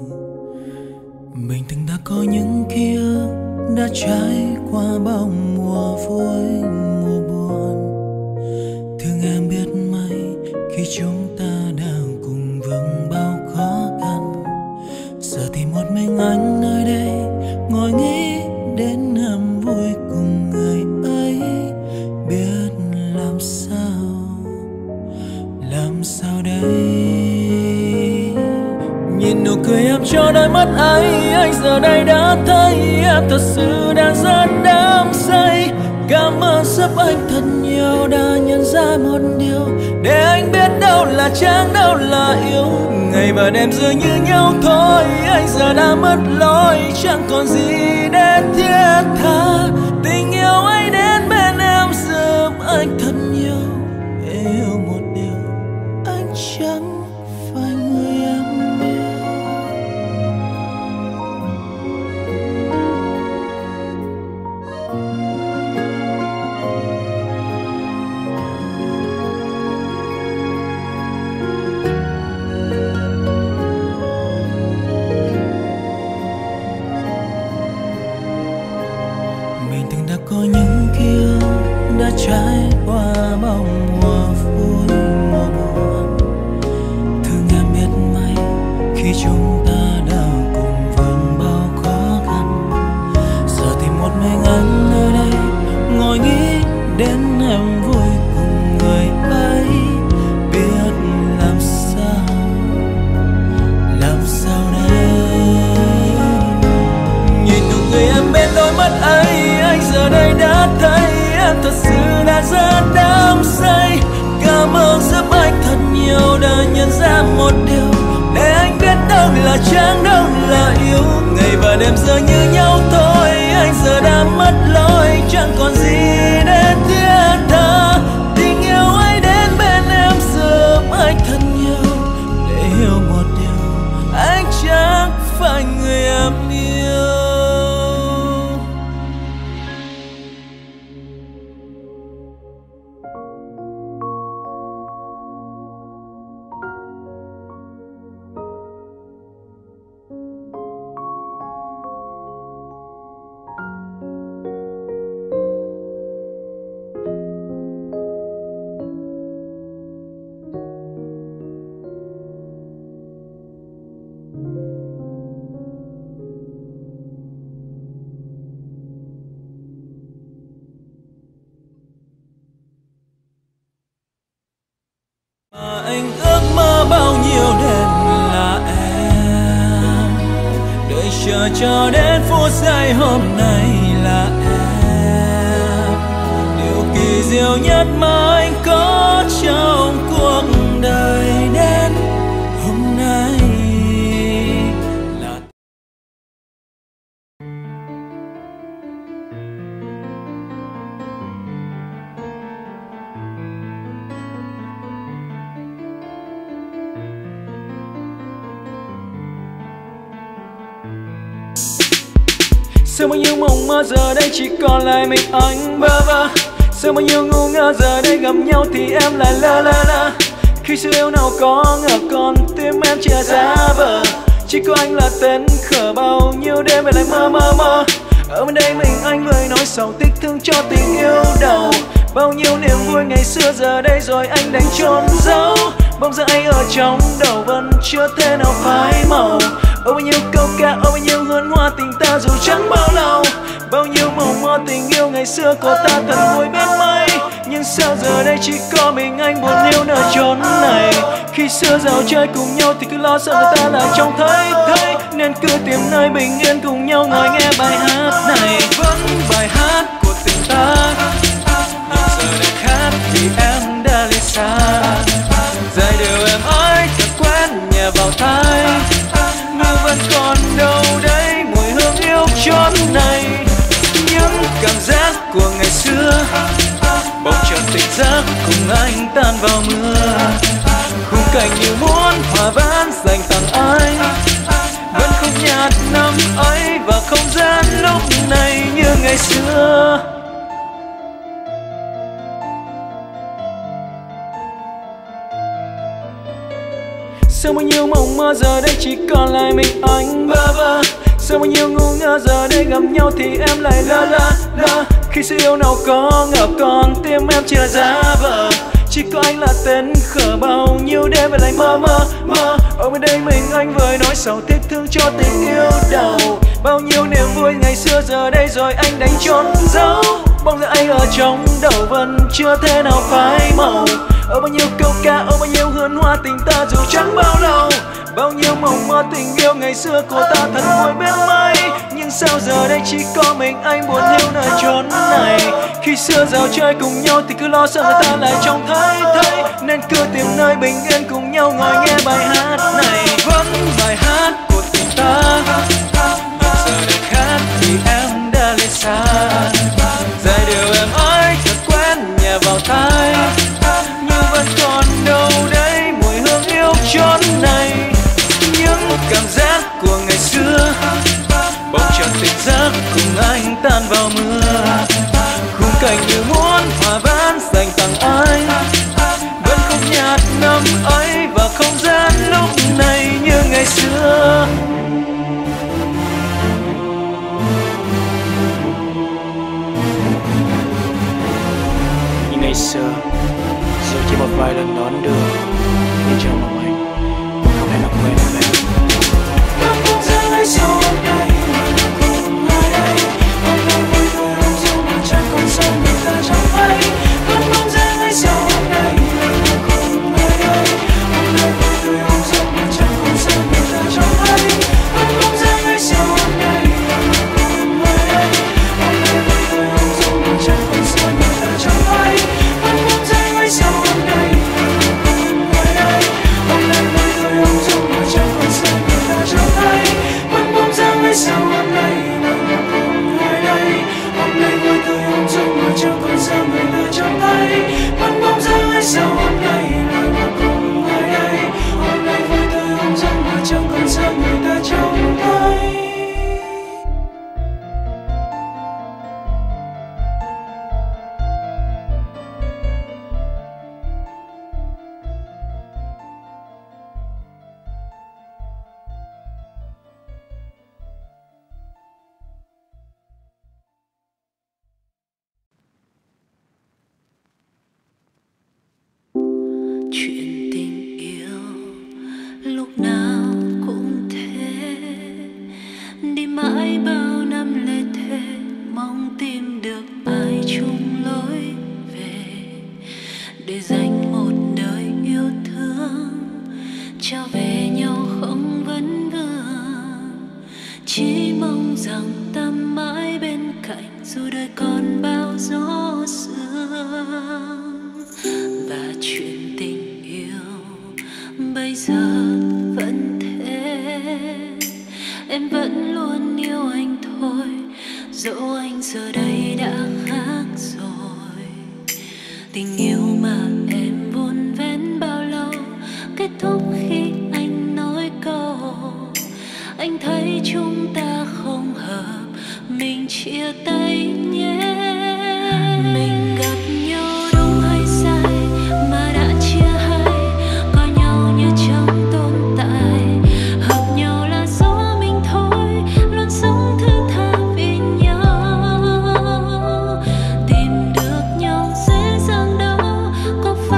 Mình từng đã có những ký ức đã trải qua bao mùa vui mùa buồn. Thương em biết mấy khi chúng ta đang cùng vượt bao khó khăn. Giờ thì một mình anh nơi đây ngồi nghĩ đến năm vui cùng người ấy. Biết làm sao đây. Nhìn nụ cười em cho đôi mắt ấy, anh giờ đây đã thấy em thật sự đang rất đắm say. Cảm ơn giúp anh thật nhiều đã nhận ra một điều, để anh biết đâu là chán đâu là yêu. Ngày và đêm dường như nhau thôi, anh giờ đã mất lối, chẳng còn gì để thiết tha. Tình yêu ấy đến bên em giúp anh thật nhiều, để yêu một điều anh chẳng phải người em yêu. Có những ký ức đã trải qua bao mùa vui mùa buồn. Thương em biết mấy khi chúng ta đang cùng vượt bao khó khăn. Giờ thì một mình anh nơi đây ngồi nghĩ đến em vui cùng người ấy. Biết làm sao đây. Nhìn nụ cười em bên đôi mắt ấy, anh giờ đây đã thấy em thật sự đã rất đắm say. Cảm ơn giúp anh thật nhiều đã nhận ra một điều, để anh biết đâu là chán đâu là yêu. Ngày và đêm giờ như nhau thôi, anh giờ đã mất lối, chẳng còn gì để thiết tha. Tình yêu ấy đến bên em giúp anh thật nhiều, để hiểu một điều anh chẳng phải người em yêu. Anh ước mơ bao nhiêu đêm là em, đợi chờ cho đến phút giây hôm nay là em. Điều kỳ diệu nhất mà anh có trong cuộc đời đến hôm nay là sao bao nhiêu mộng mơ giờ đây chỉ còn lại mình anh bơ vơ. Sao bao nhiêu ngu ngơ giờ đây gặp nhau thì em lại lơ lơ lơ. Khi sự yêu nào có ngờ còn tim em chỉ là giả vờ. Chỉ có anh là tên khờ, bao nhiêu đêm về lại mơ mơ mơ. Ở bên đây mình anh người nói sầu tiếc thương cho tình yêu đầu. Bao nhiêu niềm vui ngày xưa giờ đây rồi anh đành chôn giấu. Bỗng giờ anh ở trong đầu vẫn chưa thể nào phai màu. Bao nhiêu câu ca, bao nhiêu hương hoa tình ta dù chẳng bao lâu. Bao nhiêu mộng mơ tình yêu ngày xưa của ta thật vui biết mấy. Nhưng sao giờ đây chỉ có mình anh buồn yêu nơi chốn này. Khi xưa giàu chơi cùng nhau thì cứ lo sợ người ta là trông thấy. Nên cứ tìm nơi bình yên cùng nhau ngồi nghe bài hát này. Vẫn bài hát của tình ta, nhưng giờ đây khác vì em đã ly xa. Giai điệu em ơi thật quen nhẹ vào tai, nhưng vẫn còn đâu đấy mùi hương yêu chốn này. Những cảm giác của ngày xưa, giác cùng anh tan vào mưa. Khung cảnh như muốn hòa vãn dành tặng anh, vẫn khúc nhạc năm ấy và không gian lúc này như ngày xưa. Sao bao nhiêu mộng mơ giờ đây chỉ còn lại mình anh bơ vơ. Sao bao nhiêu ngu ngơ giờ đây gặp nhau thì em lại lơ lơ. Khi sự yêu nào có ngờ còn tim em chỉ là giả vờ. Chỉ có anh là tên khờ, bao nhiêu đêm về lại mơ. Ở bên đây mình anh vơi nói sầu tiếc thương cho tình yêu đầu. Bao nhiêu niềm vui ngày xưa giờ đây rồi anh đánh trốn dấu. Bóng dáng anh ở trong đầu vẫn chưa thể nào phai màu. Ở bao nhiêu câu ca, ở bao nhiêu hương hoa tình ta dù chẳng bao lâu. Bao nhiêu mộng mơ tình yêu ngày xưa của ta thật vui biết mấy. Nhưng sao giờ đây chỉ có mình anh buồn hiu nơi chốn này. Khi xưa giao chơi cùng nhau thì cứ lo sợ người ta lại trông thấy. Nên cứ tìm nơi bình yên cùng nhau ngồi nghe bài hát này. Vẫn bài hát của tình ta, giờ đây khác thì em đã lên xa. Giai điệu em ơi thật quen nhẹ vào tai, nhưng vẫn còn đâu đấy mùi hương yêu chốn này. Những cảm giác của ngày xưa, bỗng chợt tỉnh giấc cùng anh tan vào mưa. Khung cảnh như muốn hòa vãn dành tặng anh, vẫn khúc nhạc năm ấy và không gian lúc này như ngày xưa. Như ngày xưa, dù chỉ một vài lần đón đưa, nhưng trong lòng anh không thể nào quên được em. Năm phút giây ngày sau hôm nay cùng ai đây, hôm nay vui tươi ôm dấu mà chẳng còn sớm mình ta chẳng thấy. Năm phút giây ngày sau hôm nay cùng ai đây, hôm nay vui tươi ôm dấu mà chẳng còn sớm mình ta chẳng thấy. Năm phút giây ngày sau hôm nay cùng ai đây, hôm nay vui tươi ôm dấu mà chẳng còn sớm mình ta chẳng thấy. Năm phút giây ngày sau hôm nay cùng ai đây, hôm nay vui tươi ôm dấu mà chẳng còn sớm mình ta chẳng thấy. Vẫn bóng dáng ngày sau hôm nay cùng ai đây, hôm nay vui tươi ôm dấu mà chẳng còn sớm người ta chẳng thấy. Vẫn bóng dáng ngày sau hôm nay cùng ai đây, hôm nay vui tươi ôm dấu mà chẳng còn sớm người ta chẳng thấy. Chuyện tình yêu lúc nào cũng thế, đi mãi bao năm lê thê, mong tìm được ai chung lối về, để dành một đời yêu thương, trao về nhau không vấn vương. Chỉ mong rằng ta mãi bên cạnh dù đời còn bao gió sương. Và chuyện tình yêu bây giờ vẫn thế, em vẫn luôn yêu anh thôi, dẫu anh giờ đây đã khác rồi. Tình yêu mà em vun vén bao lâu kết thúc khi anh nói câu anh thấy chúng ta không hợp, mình chia tay nhé. Mình gặp nhau đúng hay sai mà đã chia hai, coi nhau như chẳng tồn tại. Hợp nhau là do mình thôi, luôn sống thứ tha vì nhau. Tìm được nhau dễ dàng đâu, có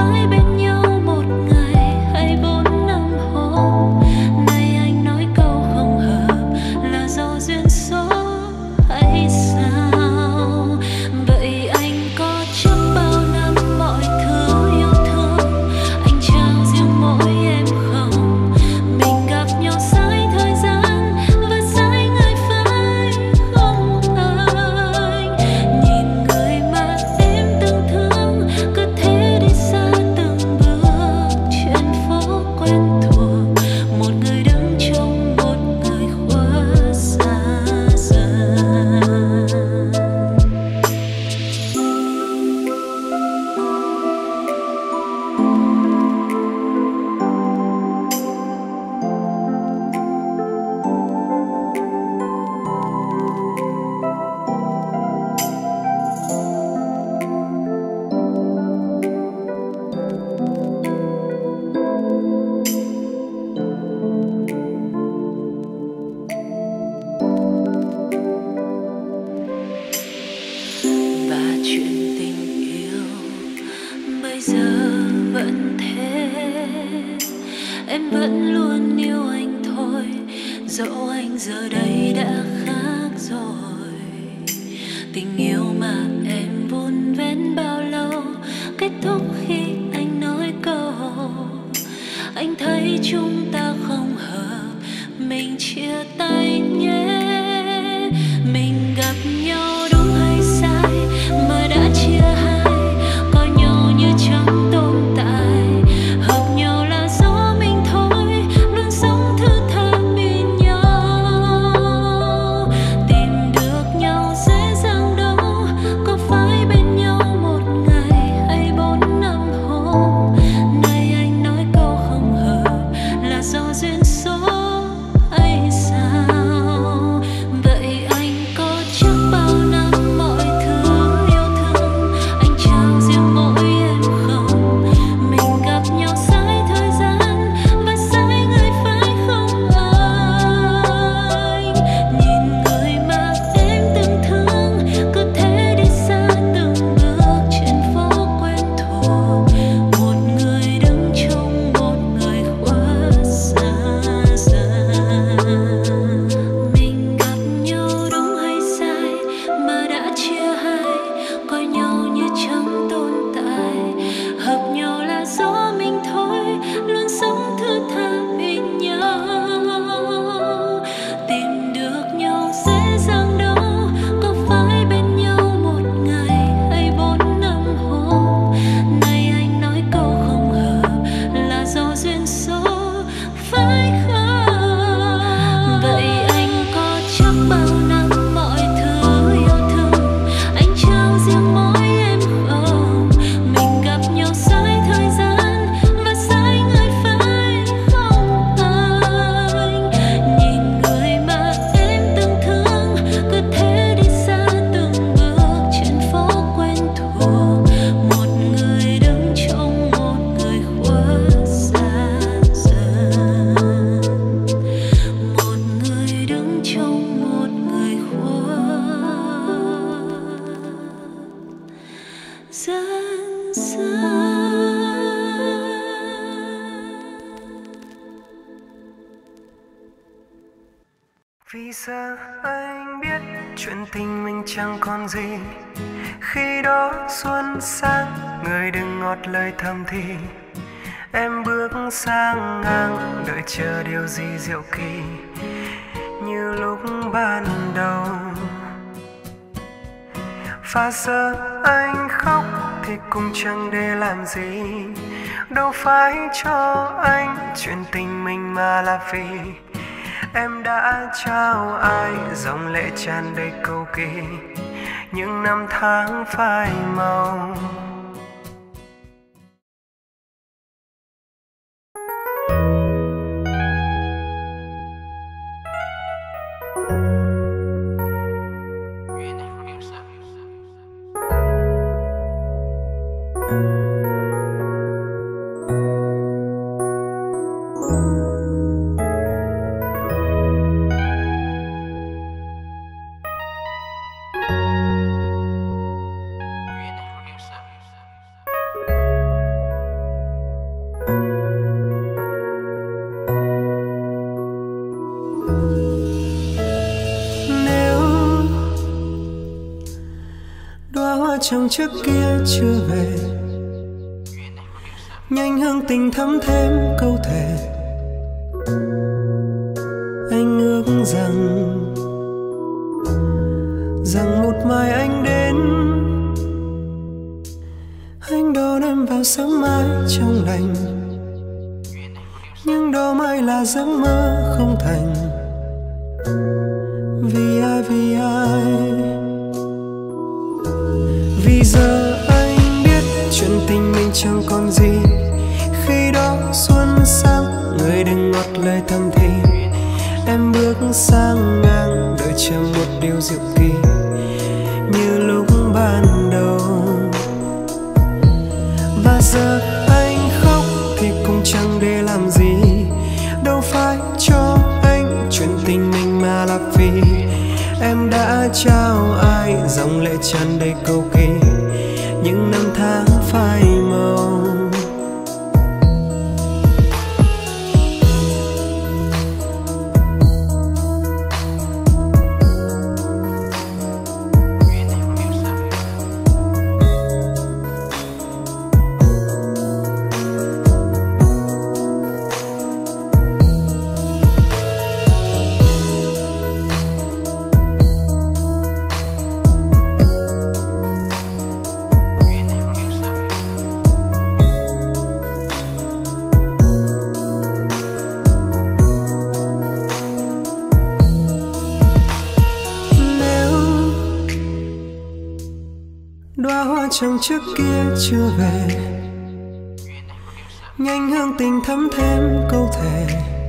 em vẫn luôn yêu anh thôi, dẫu anh giờ đây đã khác rồi. Tình yêu mà em vun vén bao lâu kết thúc khi anh nói câu anh thấy chúng ta không hợp, mình chia tay nhé. Mình gặp nhau đúng hay sai mà đã chia hai, coi nhau như chẳng tồn tại. Hợp nhau là do mình thôi, luôn sống thứ tha bên nhau. Tìm được nhau dễ dàng đâu, có phải bên nhau một ngày hay 4 năm hôm. Nay anh nói câu không hợp là do duyên số hay sao? Vậy anh có chắc bao năm mọi thứ yêu thương anh trao riêng mỗi em không? Mình gặp nhau sai thời gian và sai người phải không anh? Nhìn người mà em từng thương cứ thế đi xa từng bước trên phố quen thuộc. Một người đứng chung một người khuất xa dần. Mình gặp nhau đúng hay sai mà đã chia hai, coi nhau như chẳng tồn tại. Hợp nhau là do mình thôi, luôn sống thứ tha bên nhau. Tìm được nhau dễ dàng đâu, có phải bên nhau một ngày hay 4 năm hôm. Nay anh nói câu không hợp là do duyên số phải không? Vậy anh có chắc bao năm mọi thứ yêu thương anh trao riêng mỗi em không? Mình gặp nhau sai thời gian và sai người phải không anh? Nhìn người mà em từng thương cứ thế đi xa từng bước trên phố quen thuộc. Một người đứng trong một người khuất xa dần. Một người đứng trong một người khuất dần dần. Vì giờ anh biết chuyện tình mình chẳng còn gì. Khi đó xuân sang, người đừng ngọt lời thầm thì. Em bước sang ngang, đợi chờ điều gì diệu kỳ như lúc ban đầu. Và giờ anh khóc thì cũng chẳng để làm gì. Đâu phải cho anh chuyện tình mình mà là vì em đã trao ai dòng lệ tràn đầy cầu kỳ. Những năm tháng phai màu. Trong trước kia chưa về, nhanh hương tình thắm thêm câu thề. Anh ước rằng một mai anh đến, anh đón em vào sáng mai trong lành. Nhưng đó mai là giấc mơ không thành. Vì ai, vì ai? Vì giờ anh biết chuyện tình mình chẳng còn gì. Khi đó xuân sang, người đừng ngọt lời thầm thì. Em bước sang ngang, đợi chờ một điều diệu kỳ như lúc ban đầu. Và giờ anh khóc thì cũng chẳng để làm gì. Đâu phải cho anh chuyện tình mình mà là vì em đã trao ai dòng lệ tràn đầy cầu kỳ. Những năm tháng phai màu. chồng trước kia chưa về, nhanh hương tình thắm thêm câu thề.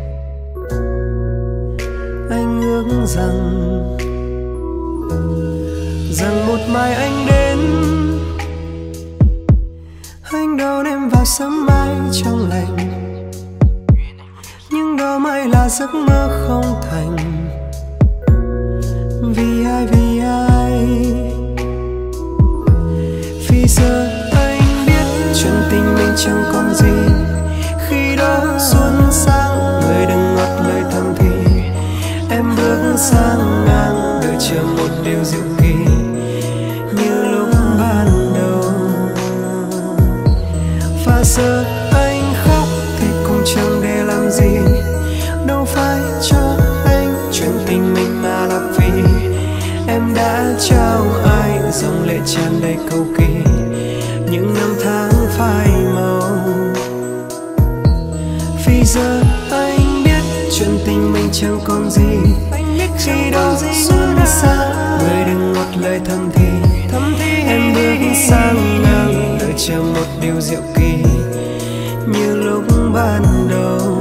Anh ước rằng một mai anh đến, anh đón em vào sớm mai trong lành, nhưng đó mai là giấc mơ không thành. Vì ai vì giờ anh biết chuyện tình mình chẳng còn gì. Khi đó xuân sang người đừng ngọt lời thầm thì, em bước sang ngang đợi chờ một điều diệu kỳ như lúc ban đầu. Và giờ anh khóc thì cũng chẳng để làm gì, đâu phải cho anh chuyện tình mình mà là vì em đã trao ai dòng lệ tràn đầy cầu kỳ. Những năm tháng phai màu, vì giờ anh biết chuyện tình mình chẳng còn gì. Khi đó xuân sang người đừng ngọt lời thầm thì, em bước sang ngang đợi chờ một điều diệu kỳ như lúc ban đầu.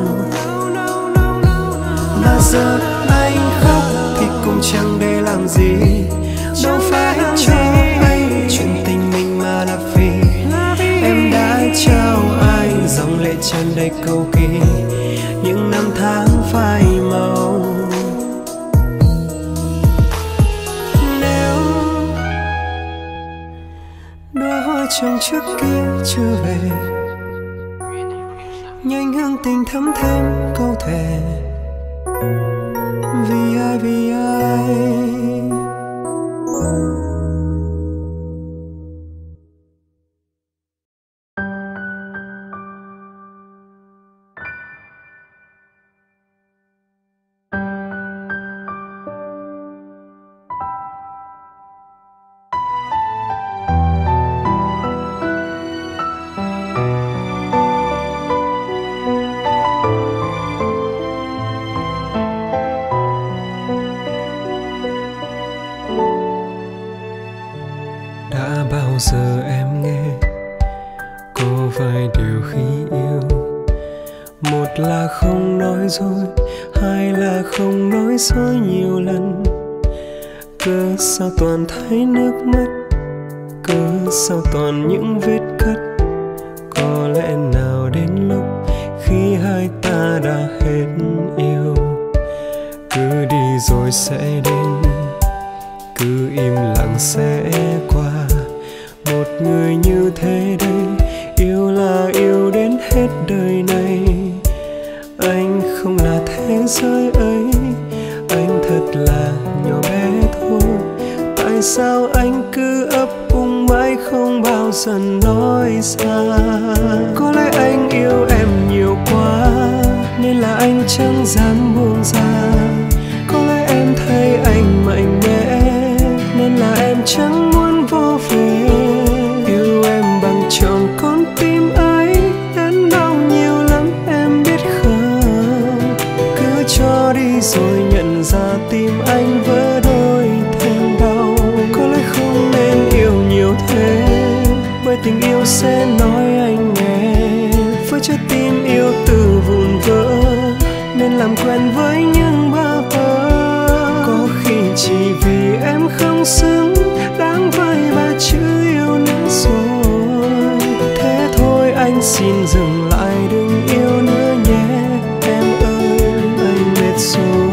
Mà giờ anh khóc thì cũng chẳng để làm gì, đâu phải cho anh chuyện tình mình mà là vì em đã trao ai dòng lệ tràn đầy cầu kỳ. Những năm tháng phai màu, nếu đóa hoa trồng trước kia chưa về, nhanh hương tình thắm thêm câu thề. Vì ai bao giờ em nghe có vài điều khi yêu. Một là không nói dối, hai là không nói dối nhiều lần. Cớ sao toàn thấy nước mắt, cớ sao toàn những vết cắt. Có lẽ nào đến lúc khi hai ta đã hết yêu, cứ đi rồi sẽ đến, cứ im lặng sẽ qua. Một người như thế đây, yêu là yêu đến hết đời này. Anh không là thế giới ấy, anh thật là nhỏ bé thôi. Tại sao anh cứ ấp úng mãi không bao giờ nói ra? Có lẽ anh yêu em nhiều quá nên là anh chẳng dám buông ra. Có lẽ em thấy anh mạnh mẽ nên là em chẳng muốn vô về. Yêu em bằng trọn con tim ấy đớn đau nhiều lắm em biết không? Cứ cho đi rồi nhận ra tim anh vỡ đôi thêm đau. Có lẽ không nên yêu nhiều thế, bởi tình yêu sẽ nói anh nghe. Với trái tim yêu từ vụn vỡ nên làm quen với những bơ vơ. Có khi chỉ vì em không xứng đáng với ba chữ yêu nữa rồi. Thế thôi anh xin dừng lại, đừng yêu nữa nhé em ơi, anh mệt rồi.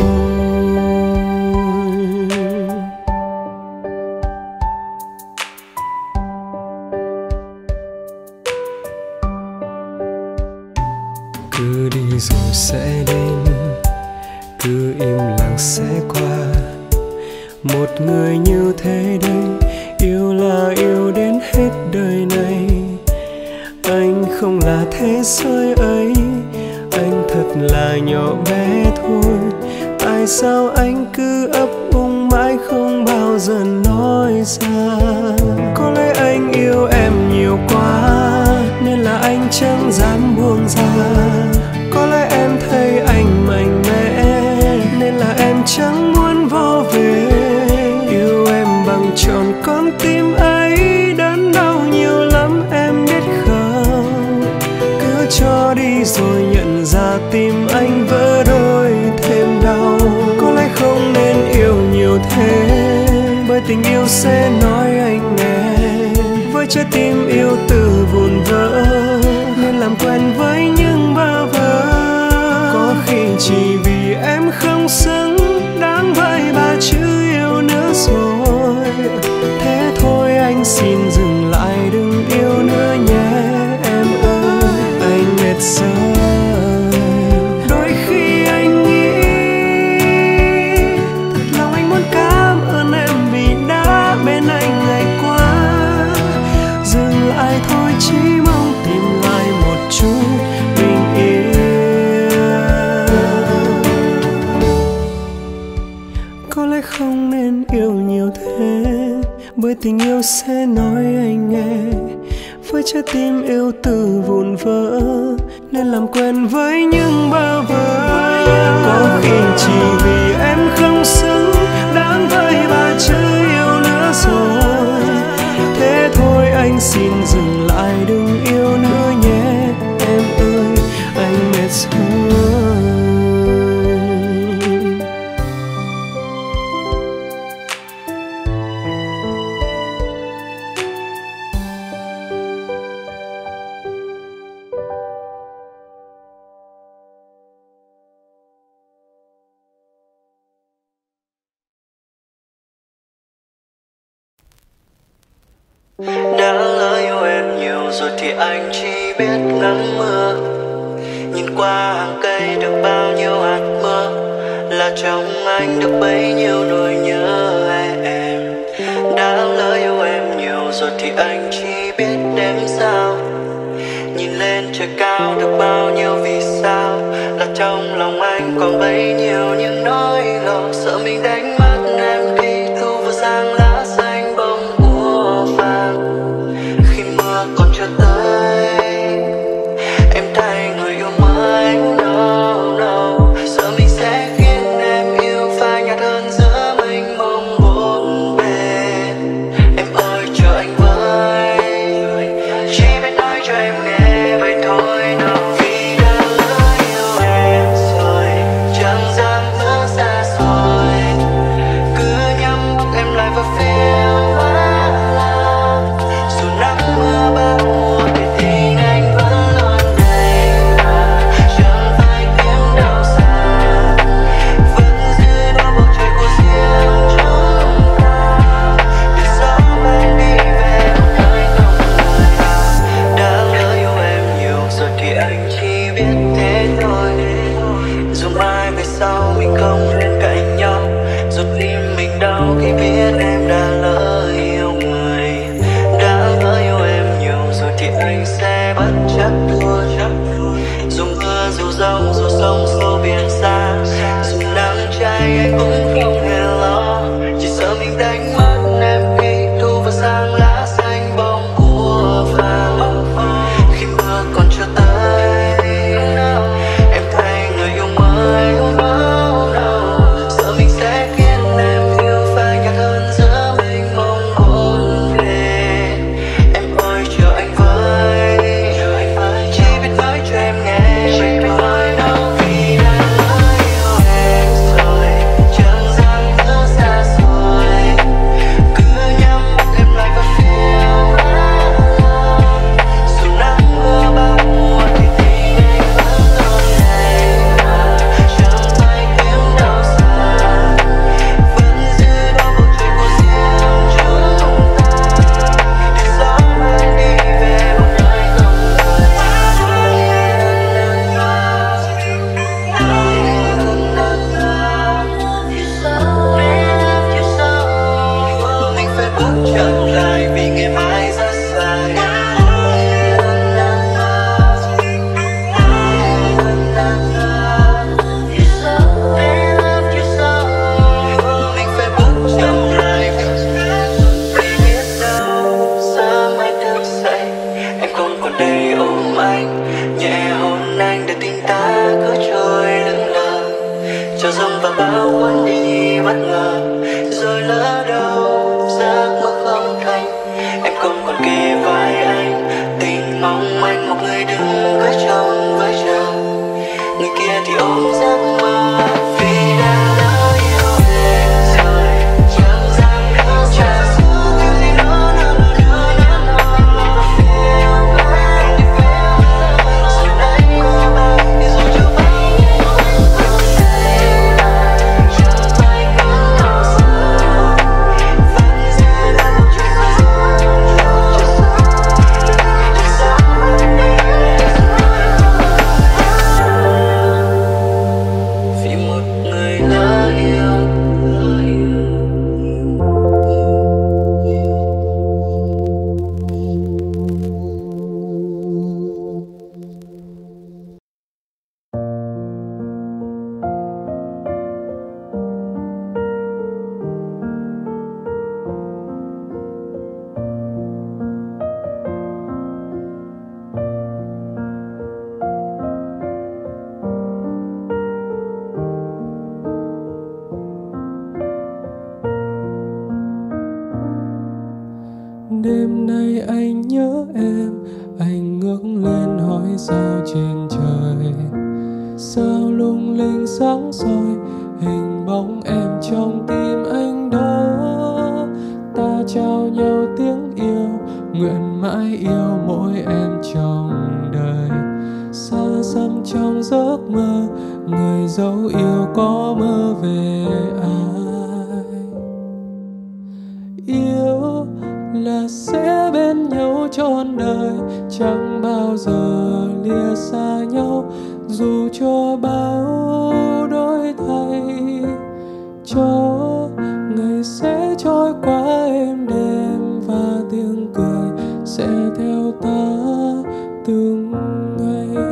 Cứ đi rồi sẽ đến, cứ im lặng sẽ qua. Một người như thế đây, yêu là yêu đến hết đời này. Anh không là thế giới ấy, anh thật là nhỏ bé thôi. Tại sao anh cứ ấp úng mãi không bao giờ nói ra? Có lẽ anh yêu em nhiều quá nên là anh chẳng dám buông ra. Có lẽ em thấy anh mạnh mẽ nên là em chẳng muốn vô về. Yêu em bằng trọn con tim ấy đớn đau tôi nhận ra tim anh vỡ đôi thêm đau. Có lẽ không nên yêu nhiều thế, bởi tình yêu sẽ nói anh nghe. Với trái tim yêu từ vụn vỡ, nên làm quen với những bơ vơ. Có khi chỉ vì em không xứng đáng với ba chữ yêu nữa rồi. Thế thôi anh xin dừng lại, đừng yêu nữa nhé em ơi, anh mệt rồi. Đôi khi anh nghĩ thật lòng anh muốn cảm ơn em vì đã bên anh ngày qua. Dừng lại thôi, chỉ mong tìm lại một chút bình yên. Có lẽ không nên yêu nhiều thế, bởi tình yêu sẽ nói anh nghe. Với trái tim yêu từ vụn vỡ, nên làm quen với những bơ vơ. Có khi chỉ vì em không xứng đáng với ba chữ yêu nữa rồi. Thế thôi anh xin dừng lại, đừng yêu nữa nhé em ơi, anh mệt rồi. Đã lỡ yêu em nhiều rồi thì anh chỉ biết ngắm mưa. Nhìn qua hàng cây được bao nhiêu hạt mưa, là trong anh được bấy nhiêu nỗi nhớ em. Đã lỡ yêu em nhiều rồi thì anh chỉ biết đếm sao. Nhìn lên trời cao được bao nhiêu vì sao, là trong lòng anh còn bấy nhiêu những nỗi lo. Sợ mình đánh mất em khi thu vừa sang lá xanh bông úa vàng. Khi mưa còn chưa tới, em thay người yêu mới. No, no. Sợ mình sẽ khiến em yêu phai nhạt hơn giữa mênh mông bốn bề. Em ơi chờ anh với, chỉ biết nói cho em nghe vậy thôi. No. Vì đã lỡ yêu em rồi, chẳng dám bước xa xôi. Cứ nhắm mắt em lại vào phía má là, dù nắng mưa bao mùa thì tình anh vẫn luôn đây. Mà chẳng phải tiếng đâu xa, vẫn dưới đó bầu trời của riêng chúng ta. Để gió mang đi về một nơi không người nào. Đã lỡ yêu em nhiều rồi thì anh chỉ biết thế thôi. Dù mai về sau mình không bên cạnh nhau, dù tim mình đau khi biết em đã lỡ yêu người. Đã lỡ yêu em nhiều rồi thì anh sẽ bất chấp thôi. Dù mưa dù giông dù sông dù biển xa, dù nắng cháy anh cũng không hề lo. Chỉ sợ mình đánh mất em khi thu vừa sang lá xanh bông úa vàng. Khi mưa còn chưa tới, em thay người yêu mới. Sợ mình sẽ khiến em yêu phai nhạt hơn giữa mênh mông bốn bề. Em ơi chờ anh với, chỉ biết nói cho em nghe vậy thôi. Đâu vì đã lỡ yêu em rồi, chẳng dám bước xa xôi. Cứ nhắm mắt em lại vào phía má. Dù nắng mưa bao mùa thì tình anh vẫn luôn đây. Mà chẳng phải tiếng đâu xa, vẫn dưới đó bầu trời của riêng chúng ta. Để gió mang đi về một nơi không người nào. Mình phải bước chậm lại vì ngày mai rất dài. Mình phải bước chậm lại vì biết đâu sớm mai thức dậy em không còn đây ôm anh, nhẹ hôn anh để tình ta cứ trôi lững lờ. Chờ giông và bão cuốn đi bất ngờ, rồi lỡ đâu giấc mơ không thành. Em không còn kề vai anh, tình mong anh một người đứng gác trong vai chồng. em. Anh ngước lên hỏi sao trên trời, sao lung linh sáng soi hình bóng em trong tim anh đó. Ta trao nhau tiếng yêu, nguyện mãi yêu mỗi em trong đời. Xa xăm trong giấc mơ, người dấu yêu có mơ về ai? Yêu là sẽ bên nhau trọn đời, chẳng bao giờ lìa xa nhau, dù cho bao đổi thay. Cho ngày sẽ trôi qua êm đềm và tiếng cười sẽ theo ta từng ngày.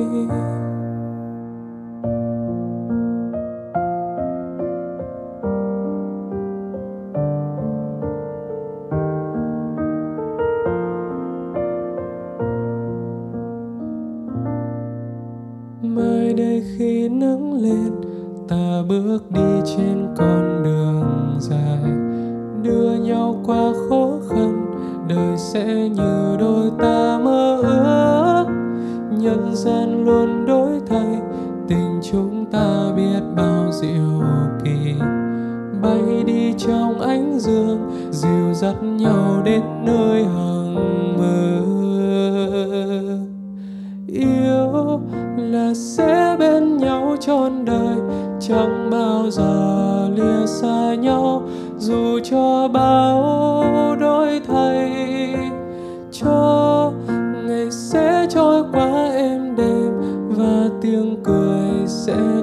Mai đây khi nắng lên, ta bước đi trên con đường dài, đưa nhau qua khó khăn, đời sẽ như đôi ta mơ ước. Nhân gian luôn đổi thay, tình chúng ta biết bao diệu kỳ. Bay đi trong ánh dương, dìu dắt nhau đến nơi hằng mơ. Yêu là sẽ bên nhau trọn đời, chẳng bao giờ lìa xa nhau, dù cho bao đổi thay. Cho ngày sẽ trôi qua êm đềm và tiếng cười sẽ